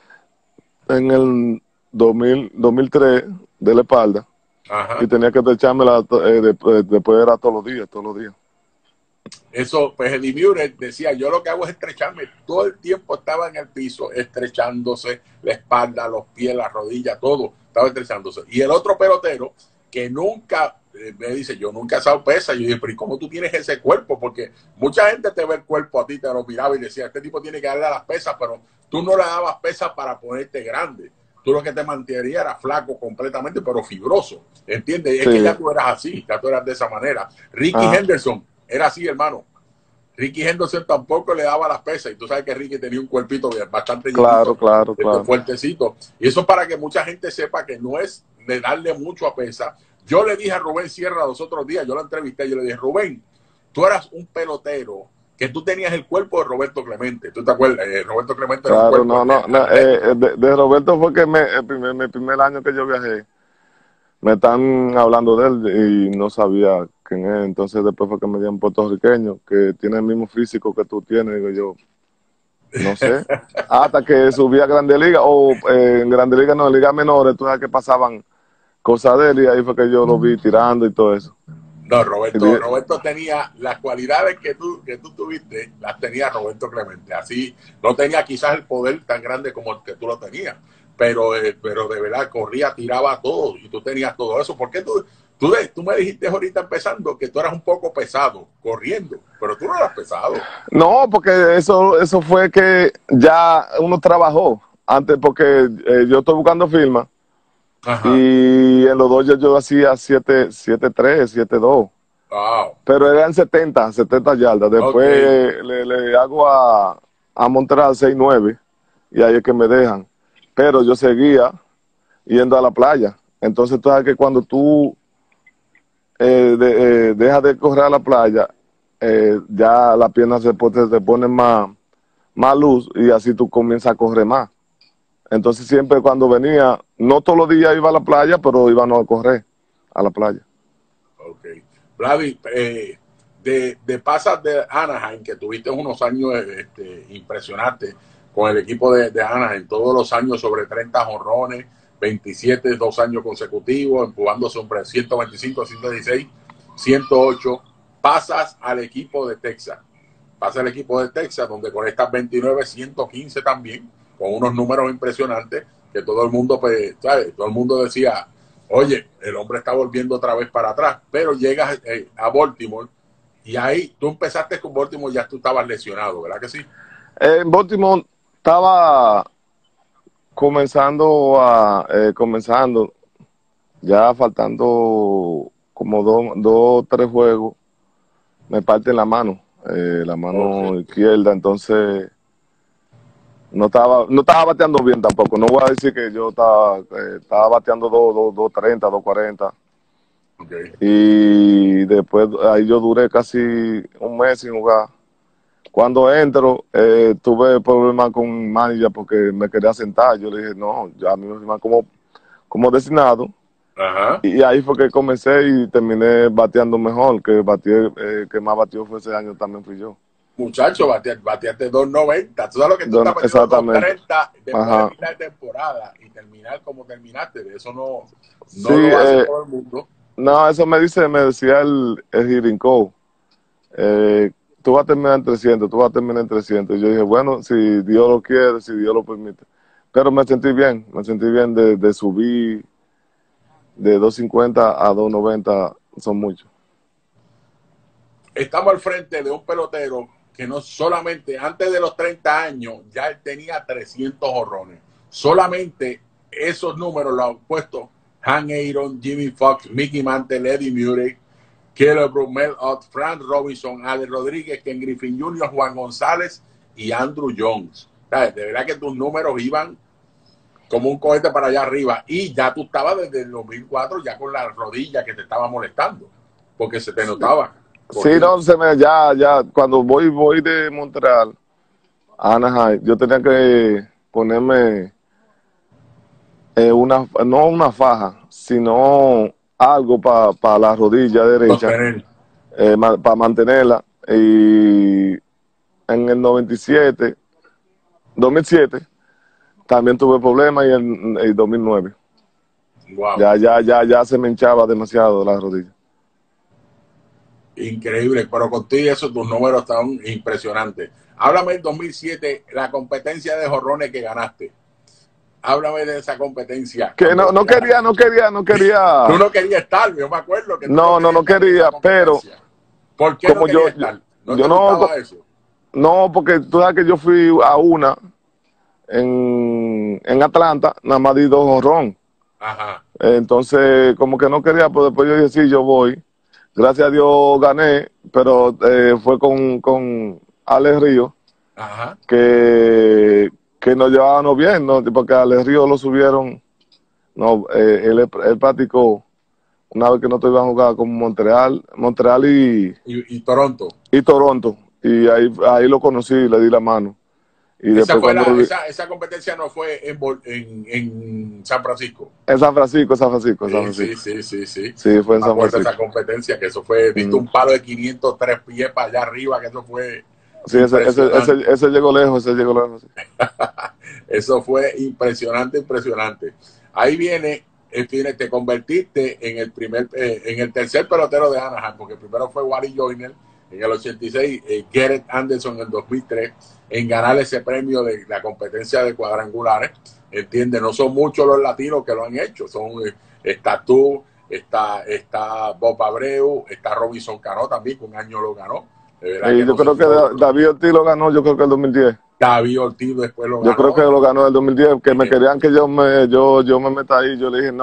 en el dos mil, dos mil tres, de la espalda, Ajá. y tenía que echármela, eh, después, después era todos los días, todos los días. Eso, pues Eddie Murray decía, yo lo que hago es estrecharme, todo el tiempo estaba en el piso, estrechándose la espalda, los pies, las rodillas, todo, estaba estrechándose. Y el otro pelotero, que nunca, eh, me dice, yo nunca he usado pesa, yo dije, pero ¿y cómo tú tienes ese cuerpo? Porque mucha gente te ve el cuerpo a ti, te lo miraba y decía, este tipo tiene que darle a las pesas, pero tú no le dabas pesas para ponerte grande. Tú lo que te mantenía era flaco completamente, pero fibroso, ¿entiendes? Sí. Es que ya tú eras así, ya tú eras de esa manera. Ricky ah. Henderson era así, hermano. Ricky Henderson tampoco le daba las pesas, y tú sabes que Ricky tenía un cuerpito bastante claro, claro, claro. fuertecito. Y eso para que mucha gente sepa que no es de darle mucho a pesa. Yo le dije a Rubén Sierra los otros días, yo lo entrevisté, yo le dije, Rubén, tú eras un pelotero que tú tenías el cuerpo de Roberto Clemente. ¿Tú te acuerdas? Eh, Roberto Clemente claro, era un no, no, no eh, de, de Roberto fue que me, el primer, mi primer año que yo viajé, me están hablando de él y no sabía quién es. Entonces después fue que me dieron puertorriqueño, que tiene el mismo físico que tú tienes. Digo yo, no sé. Hasta que subí a Grande Liga, o eh, en Grande Liga no, en Liga Menores, tú sabes que pasaban cosas de él y ahí fue que yo lo vi tirando y todo eso. No, Roberto, Roberto tenía las cualidades que tú, que tú tuviste, las tenía Roberto Clemente. Así, no tenía quizás el poder tan grande como el que tú lo tenías. Pero, eh, pero de verdad corría, tiraba todo y tú tenías todo eso. ¿Por qué tú, tú, tú me dijiste ahorita empezando que tú eras un poco pesado corriendo, pero tú no eras pesado? No, porque eso, eso fue que ya uno trabajó antes, porque eh, yo estoy buscando firma. Ajá. Y en los Dodgers yo hacía siete tres, siete dos. Wow. Pero eran setenta, setenta yardas. Después okay. le, le hago a, a Montreal seis nueve y ahí es que me dejan. Pero yo seguía yendo a la playa. Entonces tú sabes que cuando tú eh, de, eh, dejas de correr a la playa, eh, ya las piernas se, se ponen más, más luz y así tú comienzas a correr más. Entonces siempre cuando venía, no todos los días iba a la playa, pero íbamos a correr a la playa. Ok. Vladi, eh, de, de pasas de Anaheim, que tuviste unos años este, impresionantes con el equipo de, de Anaheim, todos los años sobre treinta jonrones, veintisiete, dos años consecutivos, empujando sobre ciento veinticinco, ciento dieciséis, ciento ocho, pasas al equipo de Texas. Pasa al equipo de Texas, donde con estas veintinueve, ciento quince también, con unos números impresionantes, que todo el mundo, pues, ¿sabes? Todo el mundo decía, oye, el hombre está volviendo otra vez para atrás, pero llegas eh, a Baltimore y ahí tú empezaste con Baltimore, ya tú estabas lesionado, ¿verdad que sí? En Baltimore estaba comenzando a, eh, comenzando, ya faltando como dos, dos, tres juegos, me parten la mano, eh, la mano okay. izquierda, entonces no estaba, no estaba bateando bien tampoco. No voy a decir que yo estaba, eh, estaba bateando dos treinta, dos cuarenta. Okay. Y después ahí yo duré casi un mes sin jugar. Cuando entro, eh, tuve problemas con mi manager porque me quería sentar. Yo le dije, no, ya a mí me firman como, como designado. Ajá. Y ahí fue que comencé y terminé bateando mejor. Que batié, eh, que más batió fue ese año también fui yo. Muchacho, bateaste, bateaste dos noventa. Tú sabes lo que tú Don, estás batiendo exactamente. dos treinta después Ajá. de mitad de temporada y terminar como terminaste. De eso no, no sí, lo hace eh, todo el mundo. No, eso me dice, me decía el, el Hitting Coach. Eh, tú vas a terminar en trescientos, tú vas a terminar en trescientos. Y yo dije, bueno, si Dios lo quiere, si Dios lo permite. Pero me sentí bien, me sentí bien de, de subir de dos cincuenta a dos noventa, son muchos. Estamos al frente de un pelotero que no solamente, antes de los treinta años, ya él tenía trescientos jonrones. Solamente esos números los han puesto Hank Aaron, Jimmy Foxx, Mickey Mantle, Eddie Murray, Caleb Brumel, Frank Robinson, Alex Rodríguez, Ken Griffin junior, Juan González y Andrew Jones. ¿Sabes? De verdad que tus números iban como un cohete para allá arriba. Y ya tú estabas desde el dos mil cuatro ya con la rodilla que te estaba molestando, porque se te notaba. Sí, no, se me, ya, ya, cuando voy, voy de Montreal a Anaheim, yo tenía que ponerme eh, una, no una faja, sino algo para pa la rodilla derecha, eh, ma, para mantenerla. Y en el noventa y siete, dos mil siete, también tuve problemas y en el dos mil nueve. Wow. Ya, ya, ya, ya se me hinchaba demasiado la rodilla. Increíble, pero contigo eso, tus números están impresionantes. Háblame del dos mil siete, la competencia de jorrones que ganaste. Háblame de esa competencia. Que no, no quería, no quería, no quería. Tú no querías estar, yo me acuerdo que tú no, no, no quería, pero. ¿Por qué como no querías yo, estar? ¿No yo te no, eso? No, porque tú sabes que yo fui a una en, en Atlanta, nada más di dos jorrón. Ajá. Entonces, como que no quería, pero después yo dije, sí, yo voy. Gracias a Dios gané, pero eh, fue con, con Alex Río, Ajá. que, que nos llevábamos bien, ¿no? Porque a Alex Río lo subieron, no, eh, él, él practicó una vez que nosotros íbamos a jugar con Montreal, Montreal y, y, y Toronto. Y Toronto, y ahí, ahí lo conocí, le di la mano. Y esa, después fue la, vi... esa, esa competencia no fue en, en, en San Francisco. En San Francisco, San Francisco, San Francisco. Sí, sí, sí, sí. Sí, fue en San Francisco. esa competencia, que eso fue, viste mm. un palo de quinientos tres pies para allá arriba, que eso fue... Sí, ese, ese, ese, ese llegó lejos, ese llegó lejos. Sí. Eso fue impresionante, impresionante. Ahí viene, te convertiste en el primer, eh, en el tercer pelotero de Anaheim, porque primero fue Wally Joyner en el ochenta y seis, eh, Garrett Anderson en el dos mil tres, en ganar ese premio de la competencia de cuadrangulares. Entiende, no son muchos los latinos que lo han hecho. Son, eh, está tú, está, está Bob Abreu, está Robinson Cano también, que un año lo ganó. Sí, yo no creo que da, David Ortiz lo ganó, yo creo que el dos mil diez. David Ortiz después lo ganó. Yo creo que lo ganó en el dos mil diez, que me querían que yo me, yo, yo me meta ahí, yo le dije no.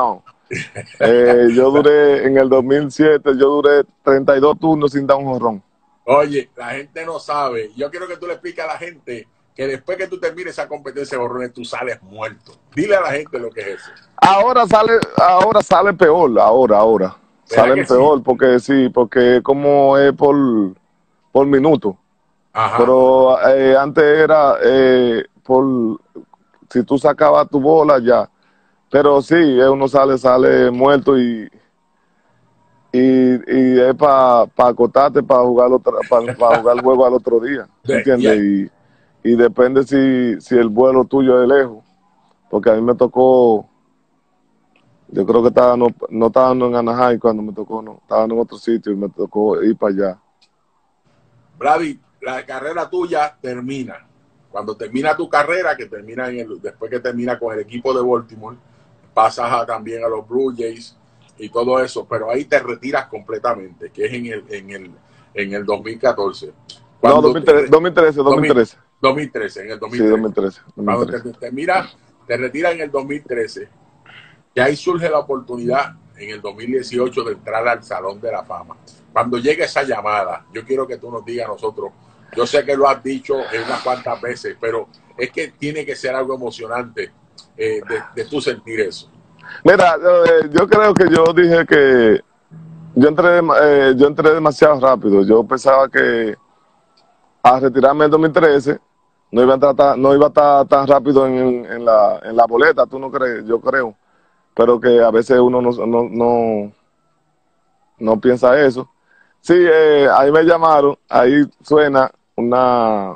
Eh, yo duré, en el dos mil siete, yo duré treinta y dos turnos sin dar un jonrón. Oye, la gente no sabe. Yo quiero que tú le expliques a la gente que después que tú termines esa competencia de jonrones, tú sales muerto. Dile a la gente lo que es eso. Ahora sale, ahora sale peor, ahora, ahora. ¿Verdad Salen que sí? peor, porque sí, porque como es por, por minuto. Ajá. Pero eh, antes era eh, por, si tú sacabas tu bola ya. Pero sí, eh, uno sale, sale muerto y, y, y es para pa acostarte, para jugar, para pa jugar el juego al otro día, De, ¿entiendes? y, Y, y depende si, si el vuelo tuyo es lejos, porque a mí me tocó, yo creo que estaba, no, no estaba en Anaheim cuando me tocó, no, estaba en otro sitio y me tocó ir para allá. Vladi, la carrera tuya termina. Cuando termina tu carrera, que termina en el, después que termina con el equipo de Baltimore, pasas a, también a los Blue Jays y todo eso, pero ahí te retiras completamente, que es en el, en el, en el dos mil catorce. No, Cuando dos mil trece, te, dos mil trece, dos mil trece. dos mil trece, en el dos mil trece. Sí, dos mil trece. dos mil trece. Cuando te, te, mira, te retiras en el dos mil trece, que ahí surge la oportunidad en el dos mil dieciocho de entrar al Salón de la Fama. Cuando llegue esa llamada, yo quiero que tú nos digas a nosotros, yo sé que lo has dicho unas cuantas veces, pero es que tiene que ser algo emocionante eh, de, de tú sentir eso. Mira, eh, yo creo que yo dije que yo entré, eh, yo entré demasiado rápido. Yo pensaba que a retirarme en dos mil trece no iba a estar, no iba a estar tan rápido en, en, la, en la boleta, tú no crees, yo creo. Pero que a veces uno no, no, no, no piensa eso. Sí, eh, ahí me llamaron, ahí suena una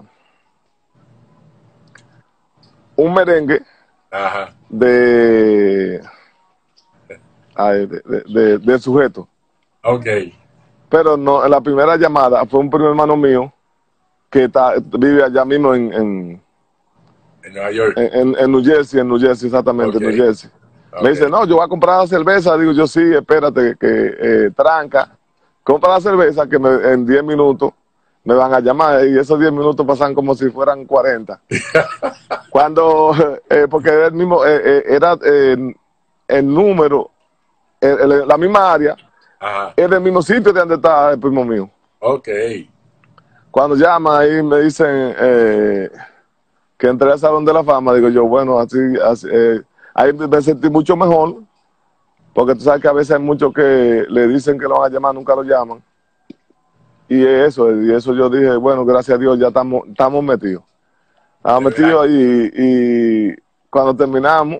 un merengue. Ajá. De, ay, de, de, de, de sujeto. Ok. Pero no, en la primera llamada fue un primo hermano mío que está, vive allá mismo en, en, en Nueva York. En, en New Jersey, en New Jersey, exactamente, okay. en New Jersey. Okay. Me dice, no, yo voy a comprar la cerveza. Digo, yo sí, espérate, que eh, tranca. Compra la cerveza que me, en diez minutos me van a llamar. Y esos diez minutos pasan como si fueran cuarenta. Cuando, eh, porque era el mismo, eh, eh, era eh, el número, el, el, la misma área, Ajá. es del mismo sitio de donde está el primo mío. Ok. Cuando llama ahí me dicen eh, que entré al Salón de la Fama, digo yo, bueno, así, así eh, ahí me sentí mucho mejor, porque tú sabes que a veces hay muchos que le dicen que lo van a llamar, nunca lo llaman. Y eso, y eso yo dije, bueno, gracias a Dios ya estamos, estamos metidos. Estamos metidos y, y cuando terminamos,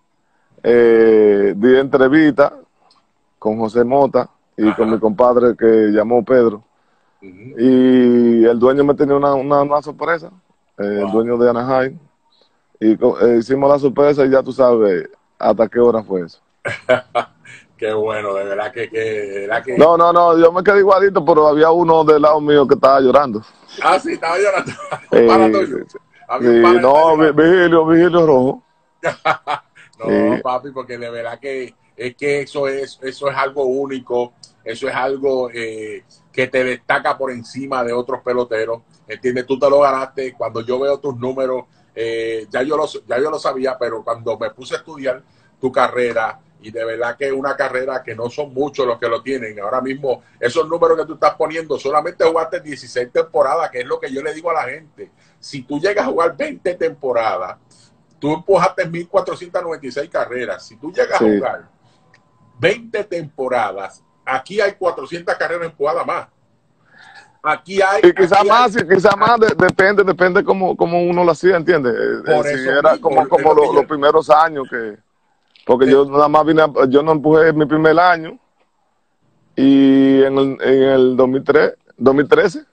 eh, di entrevista con José Mota y Ajá. con mi compadre que llamó Pedro. Uh-huh. Y el dueño me tenía una, una, una sorpresa, eh, wow. el dueño de Anaheim. Y eh, hicimos la sorpresa y ya tú sabes hasta qué hora fue eso. Qué bueno, de verdad que, que, de verdad que... No, no, no, yo me quedé igualito, pero había uno del lado mío que estaba llorando. Ah, sí, estaba llorando. Eh, sí, sí, no, Vigilio, Vigilio Rojo. No, sí. Papi, porque de verdad que es que eso es, eso es algo único, eso es algo eh, que te destaca por encima de otros peloteros, ¿entiendes? Tú te lo ganaste. Cuando yo veo tus números, eh, ya, yo lo, ya yo lo sabía, pero cuando me puse a estudiar tu carrera, y de verdad que es una carrera que no son muchos los que lo tienen, ahora mismo esos números que tú estás poniendo, solamente jugaste dieciséis temporadas, que es lo que yo le digo a la gente. Si tú llegas a jugar veinte temporadas, tú empujaste mil cuatrocientas noventa y seis carreras. Si tú llegas sí. a jugar veinte temporadas, aquí hay cuatrocientas carreras empujadas más. Aquí hay... Y quizás más, hay, quizás más, de, depende, depende cómo, cómo uno lo hacía, ¿entiendes? Por si eso era mismo, como, como lo, los primeros años que... Porque sí. yo nada más vine, yo no empujé mi primer año y en el, en el dos mil tres, dos mil trece,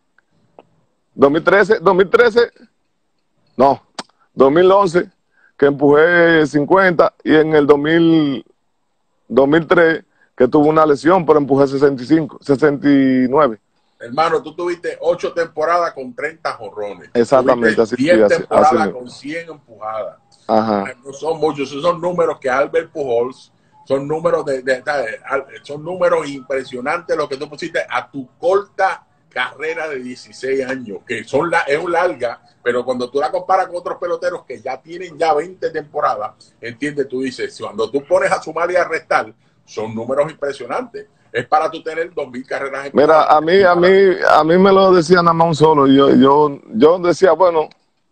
dos mil trece, dos mil trece, no, dos mil once, que empujé cincuenta y en el dos mil, dos mil tres, que tuve una lesión, pero empujé sesenta y cinco, sesenta y nueve. Hermano, tú tuviste ocho temporadas con treinta jonrones. Exactamente, así diez temporadas así con cien empujadas. Ajá. No son muchos, esos son números que Albert Pujols, son números de, de, de, son números impresionantes lo que tú pusiste a tu corta carrera de dieciséis años, que son la, es larga, pero cuando tú la comparas con otros peloteros que ya tienen ya veinte temporadas, entiendes, tú dices, cuando tú pones a sumar y a restar, son números impresionantes. Es para tú tener dos mil carreras. Mira, a mí, a mí, a mí me lo decía nada más un solo. Yo, yo, yo decía, bueno,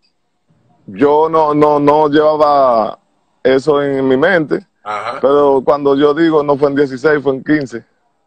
yo no, no, no llevaba eso en mi mente. Ajá. Pero cuando yo digo no fue en dieciséis, fue en quince.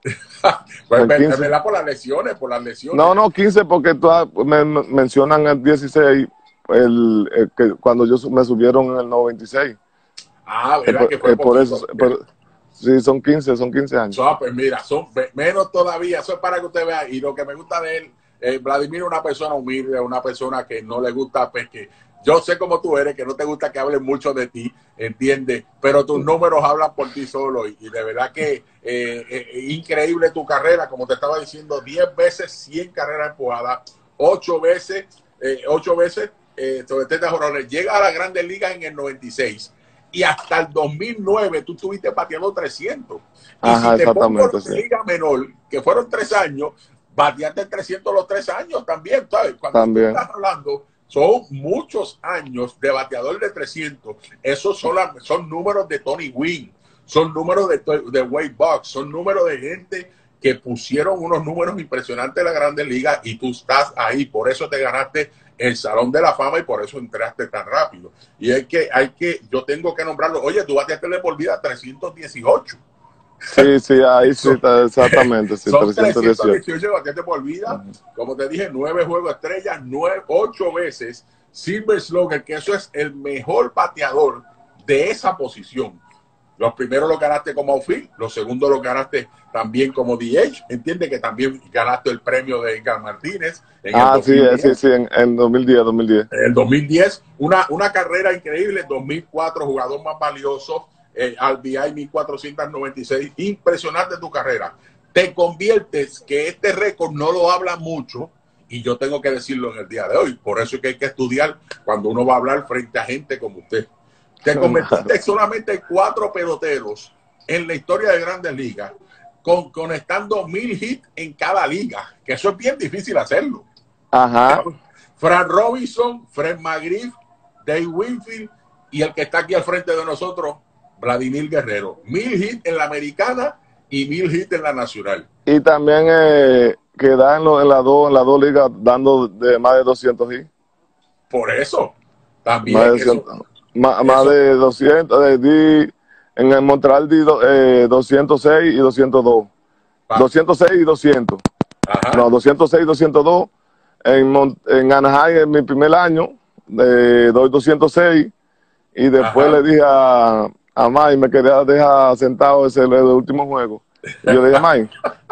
Pues en quince. ¿Verdad? Por las lesiones, por las lesiones. No, no, quince porque tú, me, me mencionan el dieciséis, el, el, que cuando yo me subieron en el noventa y seis. Ah, ¿verdad? Eh, que fue eh, por eso, pero, sí, son quince, son quince años. So, pues mira, son menos todavía, eso es para que usted vea. Y lo que me gusta de él, eh, Vladimir es una persona humilde, una persona que no le gusta, pues que yo sé cómo tú eres, que no te gusta que hablen mucho de ti, ¿entiendes? Pero tus números hablan por ti solo y, y de verdad que eh, eh, increíble tu carrera, como te estaba diciendo, diez veces cien carreras empujadas, ocho veces, eh, ocho veces eh, sobre treinta jorrones. Llega a las Grandes Ligas en el noventa y seis y hasta el dos mil nueve tú estuviste bateando trescientos. Y Ajá, si te pongo en sí. Liga Menor, que fueron tres años, bateaste trescientos los tres años también, ¿sabes? Cuando también. tú estás hablando, son muchos años de bateador de trescientos. Esos son, la, son números de Tony Gwynn, son números de, de Wade Boggs, son números de gente que pusieron unos números impresionantes en la Grandes Ligas y tú estás ahí. Por eso te ganaste el Salón de la Fama y por eso entraste tan rápido. Y hay que, hay que, yo tengo que nombrarlo. Oye, tú bateaste de por vida trescientos dieciocho. Sí, sí, ahí sí, está, exactamente. Sí, son trescientos dieciocho bateaste por vida. Uh-huh. Como te dije, nueve juegos estrellas, nueve, ocho veces Silver Slugger, que eso es el mejor bateador de esa posición. Los primeros los ganaste como outfield, los segundos los ganaste también como D H. Entiende que también ganaste el premio de Edgar Martínez. En ah, el sí, sí, sí, en, en dos mil diez, dos mil diez. En el dos mil diez, una, una carrera increíble. dos mil cuatro, jugador más valioso. Eh, al B I mil cuatrocientos noventa y seis. Impresionante tu carrera. Te conviertes, que este récord no lo habla mucho, y yo tengo que decirlo en el día de hoy. Por eso es que hay que estudiar cuando uno va a hablar frente a gente como usted. Te convertiste solamente cuatro peloteros en la historia de Grandes Ligas, con, conectando mil hits en cada liga, que eso es bien difícil hacerlo. Ajá. Frank Robinson, Fred McGriff, Dave Winfield y el que está aquí al frente de nosotros, Vladimir Guerrero. Mil hits en la americana y mil hits en la nacional. Y también eh, queda en, lo, en las dos en las dos ligas dando de más de doscientos hits. Por eso, también más de, eso, más, más de doscientos, de, de, en el Montreal de, eh, doscientos seis y doscientos dos. Ah. doscientos seis y doscientos. Ajá. No, doscientos seis y doscientos dos. En, Mont en Anaheim, en mi primer año, eh, doy doscientos seis y después Ajá. le dije a, a Mike, me quería dejar sentado ese el, el último juego. Y yo le dije, Mike,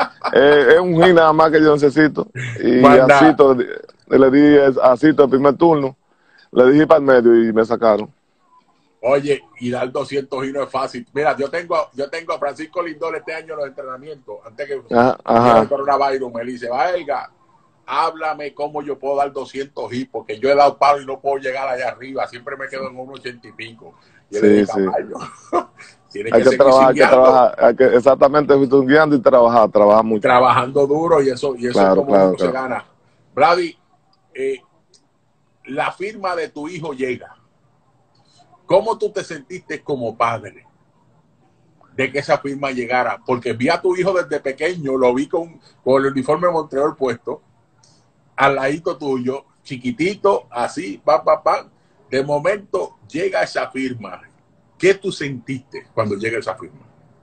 eh, es un hit nada más que yo necesito. Y así le di así el primer turno, le dije para el medio y me sacaron. Oye, y dar doscientos y no es fácil. Mira, yo tengo, yo tengo a Francisco Lindor este año en los entrenamientos, antes que el coronavirus, me dice, Valga, háblame cómo yo puedo dar doscientos hits, porque yo he dado palo y no puedo llegar allá arriba, siempre me quedo en uno ochenta y pico. Y sí, le sí. Tiene hay que, que trabajar, hay que trabajar, hay que, exactamente, guiando y trabajar, trabajar mucho. Trabajando duro y eso, y eso claro, es como claro, uno claro. se gana. Vladi, eh, la firma de tu hijo llega. ¿Cómo tú te sentiste como padre de que esa firma llegara? Porque vi a tu hijo desde pequeño, lo vi con, con el uniforme de Montreal puesto, al ladito tuyo, chiquitito, así, pam, pam, pam. De momento llega esa firma. ¿Qué tú sentiste cuando llega esa firma?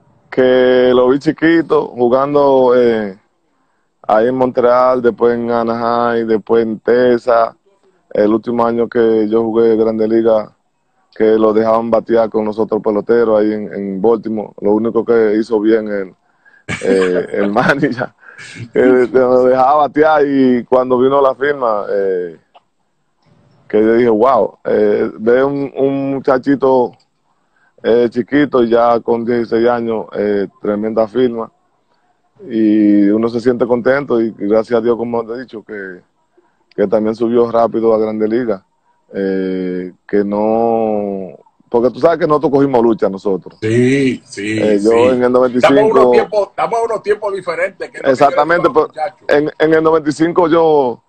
Que lo vi chiquito, jugando eh, ahí en Montreal, después en Anaheim, después en Texas. El último año que yo jugué Grande Liga, que lo dejaban batear con nosotros peloteros ahí en, en Baltimore. Lo único que hizo bien el, eh, el manager, que lo dejaba batear, y cuando vino la firma, eh, que yo dije, wow, eh, ve un, un muchachito eh, chiquito, ya con dieciséis años, eh, tremenda firma, y uno se siente contento, y gracias a Dios, como te he dicho, que, que también subió rápido a Grande Liga. Eh, que no porque tú sabes que nosotros cogimos lucha nosotros. Sí, sí, eh, yo sí. en el noventa y cinco... Estamos en unos tiempos, estamos en unos tiempos diferentes. Que es lo exactamente, que yo les digo a los pero en, en el noventa y cinco yo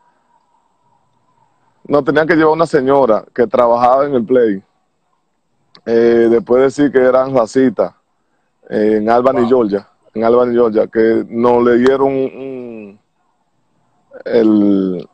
no tenía que llevar una señora que trabajaba en el Play. Eh, después de decir que eran racistas eh, en Albany, Wow. Georgia, en Albany, Georgia, que nos le dieron un, el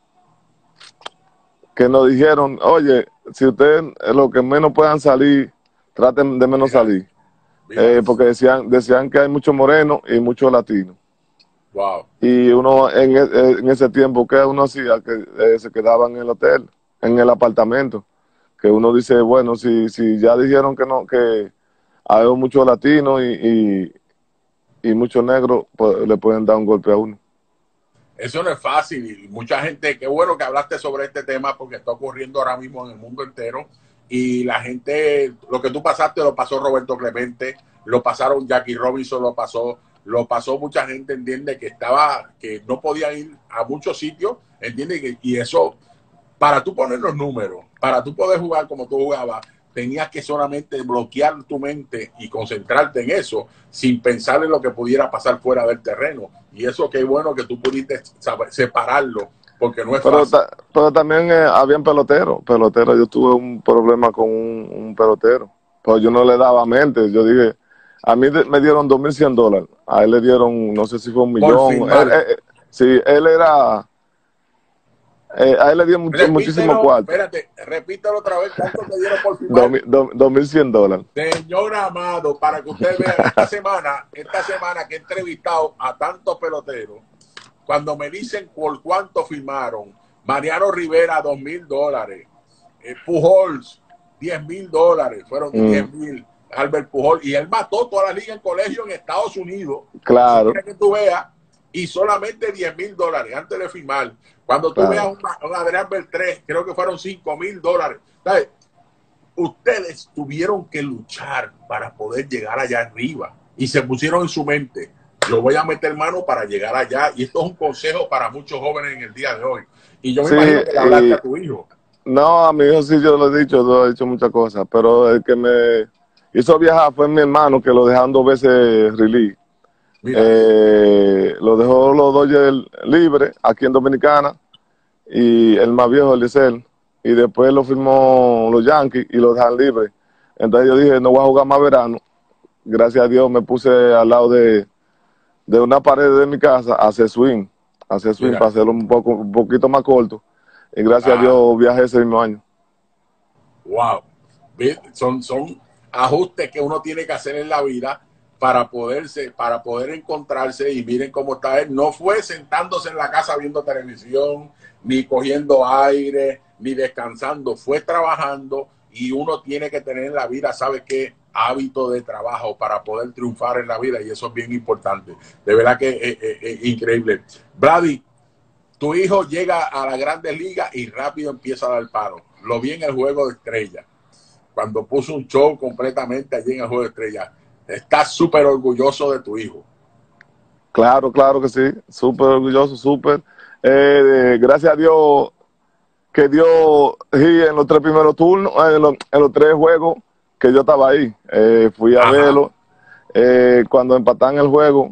que nos dijeron, oye, si ustedes lo que menos puedan salir, traten de menos Mira, salir, mira eh, eso. porque decían decían que hay muchos morenos y muchos latinos. Wow. Y uno en, e- en ese tiempo, ¿qué uno hacía? Que eh, se quedaban en el hotel, en el apartamento. Que uno dice, bueno, si, si ya dijeron que no, que hay muchos latinos y, y, y muchos negros, pues le pueden dar un golpe a uno. Eso no es fácil y mucha gente, qué bueno que hablaste sobre este tema porque está ocurriendo ahora mismo en el mundo entero y la gente, lo que tú pasaste lo pasó Roberto Clemente, lo pasaron Jackie Robinson, lo pasó, lo pasó mucha gente, entiende que estaba, que no podía ir a muchos sitios, entiende que, y eso, para tú poner los números, para tú poder jugar como tú jugabas, tenías que solamente bloquear tu mente y concentrarte en eso sin pensar en lo que pudiera pasar fuera del terreno. Y eso qué bueno que tú pudiste saber, separarlo, porque no es Pero, fácil. ta, pero también eh, habían peloteros, peloteros. Yo tuve un problema con un, un pelotero, pues yo no le daba mente. Yo dije, a mí de, me dieron dos mil cien dólares, a él le dieron, no sé si fue un Por millón. Él, firmar. eh, sí, él era... Eh, a él le dio mucho, muchísimo Repítelo, cuarto. espérate, repítelo otra vez, ¿cuánto te dieron por Dos firmar? mil- dos- dos mil cien dólares. Señor Amado, para que usted vea, esta semana, esta semana que he entrevistado a tantos peloteros, cuando me dicen por cuánto firmaron, Mariano Rivera, dos mil dólares, eh, Pujols, diez mil dólares, fueron Mm. diez mil, Albert Pujol, y él mató toda la liga en colegio en Estados Unidos, Claro, para que tú veas, y solamente diez mil dólares antes de firmar. Cuando tú claro. veas un, un Adrián Beltré, creo que fueron cinco mil dólares. ¿Sabes? Ustedes tuvieron que luchar para poder llegar allá arriba y se pusieron en su mente, yo voy a meter mano para llegar allá, y esto es un consejo para muchos jóvenes en el día de hoy. Y yo me Sí, imagino que le hablaste y- a tu hijo. No, a mi hijo sí yo lo he dicho, yo he dicho muchas cosas, pero el que me hizo viajar fue mi hermano, que lo dejaron dos veces release. Mira, Eh, lo dejó los Dodgers libres aquí en Dominicana, y el más viejo, el Licel, y después lo firmó los Yankees y lo dejan libre. Entonces yo dije, no voy a jugar más verano. Gracias a Dios me puse al lado de, de una pared de mi casa a hacer swing, a hacer swing Mira. para hacerlo un, poco, un poquito más corto. Y gracias Ah. a Dios viajé ese mismo año. wow. ¿Ves? Son, son ajustes que uno tiene que hacer en la vida para poderse, para poder encontrarse, y miren cómo está él. No fue sentándose en la casa viendo televisión, ni cogiendo aire, ni descansando, fue trabajando, y uno tiene que tener en la vida, ¿sabe qué? Hábito de trabajo para poder triunfar en la vida, y eso es bien importante. De verdad que es, es, es increíble. Brady, tu hijo llega a las Grandes Ligas y rápido empieza a dar palo. Lo vi en el Juego de Estrellas, cuando puso un show completamente allí en el Juego de Estrellas. Estás súper orgulloso de tu hijo. Claro, claro que sí, súper orgulloso, súper. Eh, gracias a Dios que dio sí, en los tres primeros turnos, en los, en los tres juegos que yo estaba ahí. Eh, fui a Ajá. verlo. Eh, cuando empatan el juego,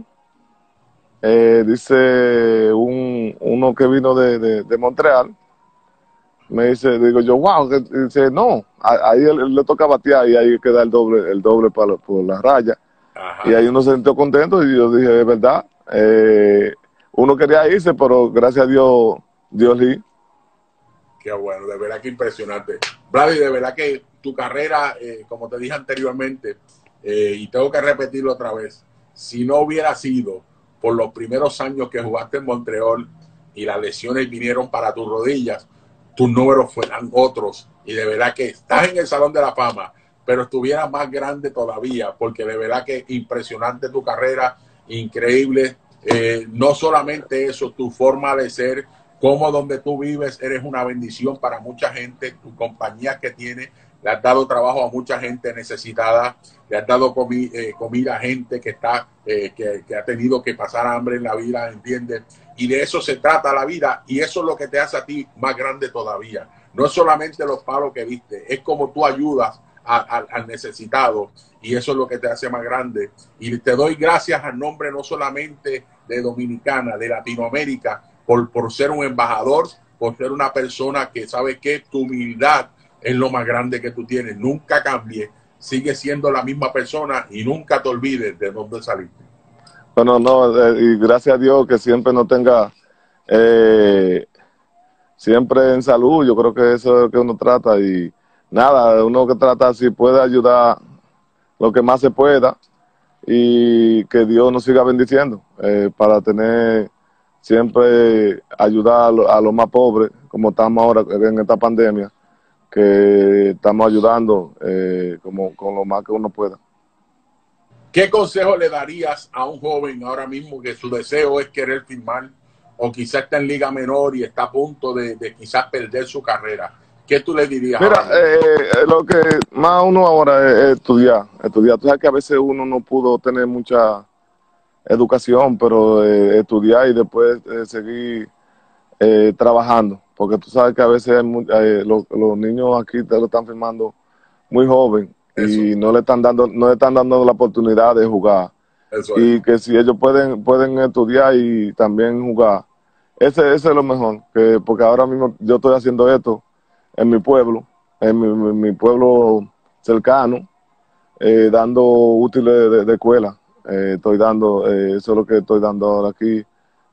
eh, dice un, uno que vino de, de, de Montreal, me dice, digo yo, wow, que- dice, no, a- ahí él, él le toca batear y ahí queda el doble, el doble para, por la raya. Ajá. Y ahí uno se sintió contento y yo dije, es verdad, eh, uno quería irse, pero gracias a Dios, Dios sí. Qué bueno, de verdad que impresionante. Brady, de verdad que tu carrera, eh, como te dije anteriormente, eh, y tengo que repetirlo otra vez, si no hubiera sido por los primeros años que jugaste en Montreal y las lesiones vinieron para tus rodillas, tus números fueran otros, y de verdad que estás en el Salón de la Fama, pero estuviera más grande todavía, porque de verdad que impresionante tu carrera, increíble. Eh, no solamente eso, tu forma de ser, como donde tú vives, eres una bendición para mucha gente, tu compañía que tienes, le has dado trabajo a mucha gente necesitada, le has dado comi eh, comida a gente que, está, eh, que, que ha tenido que pasar hambre en la vida, ¿entiendes? Y de eso se trata la vida, y eso es lo que te hace a ti más grande todavía. No es solamente los palos que viste, es como tú ayudas a, a, al necesitado, y eso es lo que te hace más grande. Y te doy gracias al nombre no solamente de Dominicana, de Latinoamérica, por, por ser un embajador, por ser una persona que sabe que tu humildad es lo más grande que tú tienes. Nunca cambie, sigue siendo la misma persona y nunca te olvides de dónde saliste. Bueno, no, eh, y gracias a Dios que siempre nos tenga eh, siempre en salud. Yo creo que eso es lo que uno trata, y nada, uno que trata si puede ayudar lo que más se pueda, y que Dios nos siga bendiciendo eh, para tener siempre ayudar a los a lo más pobres, como estamos ahora en esta pandemia, que estamos ayudando eh, como con lo más que uno pueda. ¿Qué consejo le darías a un joven ahora mismo que su deseo es querer firmar, o quizás está en liga menor y está a punto de, de quizás perder su carrera? ¿Qué tú le dirías? Mira, eh, lo que más uno ahora es, es estudiar, estudiar. Tú sabes que a veces uno no pudo tener mucha educación, pero eh, estudiar y después eh, seguir eh, trabajando, porque tú sabes que a veces hay mu- eh, lo- los niños aquí te lo están firmando muy joven y Eso, no le están dando no le están dando la oportunidad de jugar, eso es. y que si ellos pueden pueden estudiar y también jugar, ese, ese es lo mejor, que porque ahora mismo yo estoy haciendo esto en mi pueblo, en mi, mi- mi pueblo cercano, eh, dando útiles de, de escuela. Eh, estoy dando, eh, eso es lo que estoy dando ahora aquí,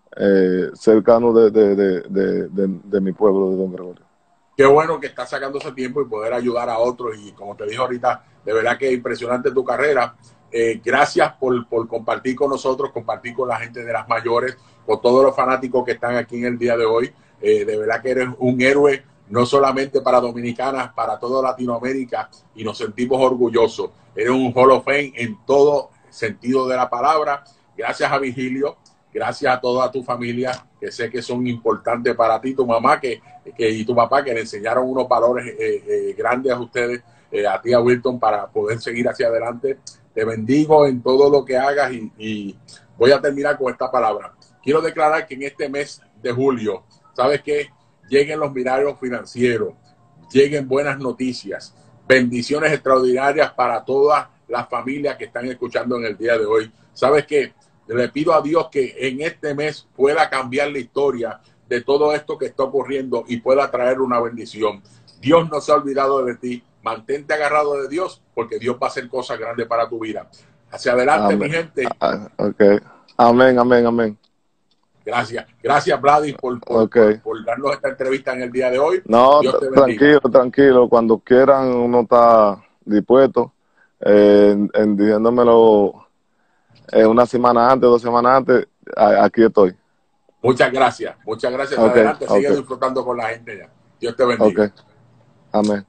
eh, cercano de, de, de, de, de, de mi pueblo, de Don Gregorio. Qué bueno que estás sacando ese tiempo y poder ayudar a otros. Y como te dije ahorita, de verdad que es impresionante tu carrera. Eh, gracias por, por compartir con nosotros, compartir con la gente de las mayores, con todos los fanáticos que están aquí en el día de hoy. Eh, de verdad que eres un héroe, no solamente para Dominicanas, para toda Latinoamérica, y nos sentimos orgullosos. Eres un Hall of Fame en todo sentido de la palabra. Gracias a Vigilio, gracias a toda tu familia, que sé que son importantes para ti, tu mamá que, que y tu papá, que le enseñaron unos valores eh, eh, grandes a ustedes, eh, a ti, a Wilton, para poder seguir hacia adelante. Te bendigo en todo lo que hagas, y, y voy a terminar con esta palabra. Quiero declarar que en este mes de julio, ¿sabes qué? Lleguen los milagros financieros, lleguen buenas noticias, bendiciones extraordinarias para todas las familias que están escuchando en el día de hoy. ¿Sabes qué? Le pido a Dios que en este mes pueda cambiar la historia de todo esto que está ocurriendo y pueda traer una bendición. Dios no se ha olvidado de ti. Mantente agarrado de Dios, porque Dios va a hacer cosas grandes para tu vida. Hacia adelante, Amén. mi gente. Ah, okay. Amén, amén, amén. Gracias. Gracias, Vladi, por, por, Okay. por, por darnos esta entrevista en el día de hoy. No, Dios te bendiga. tranquilo, tranquilo. Cuando quieran, uno está dispuesto, eh, en, en diciéndomelo eh, una semana antes, dos semanas antes, a, aquí estoy. Muchas gracias. Muchas gracias. Okay, Adelante, sigue okay. disfrutando con la gente ya. Dios te bendiga. Okay. Amén.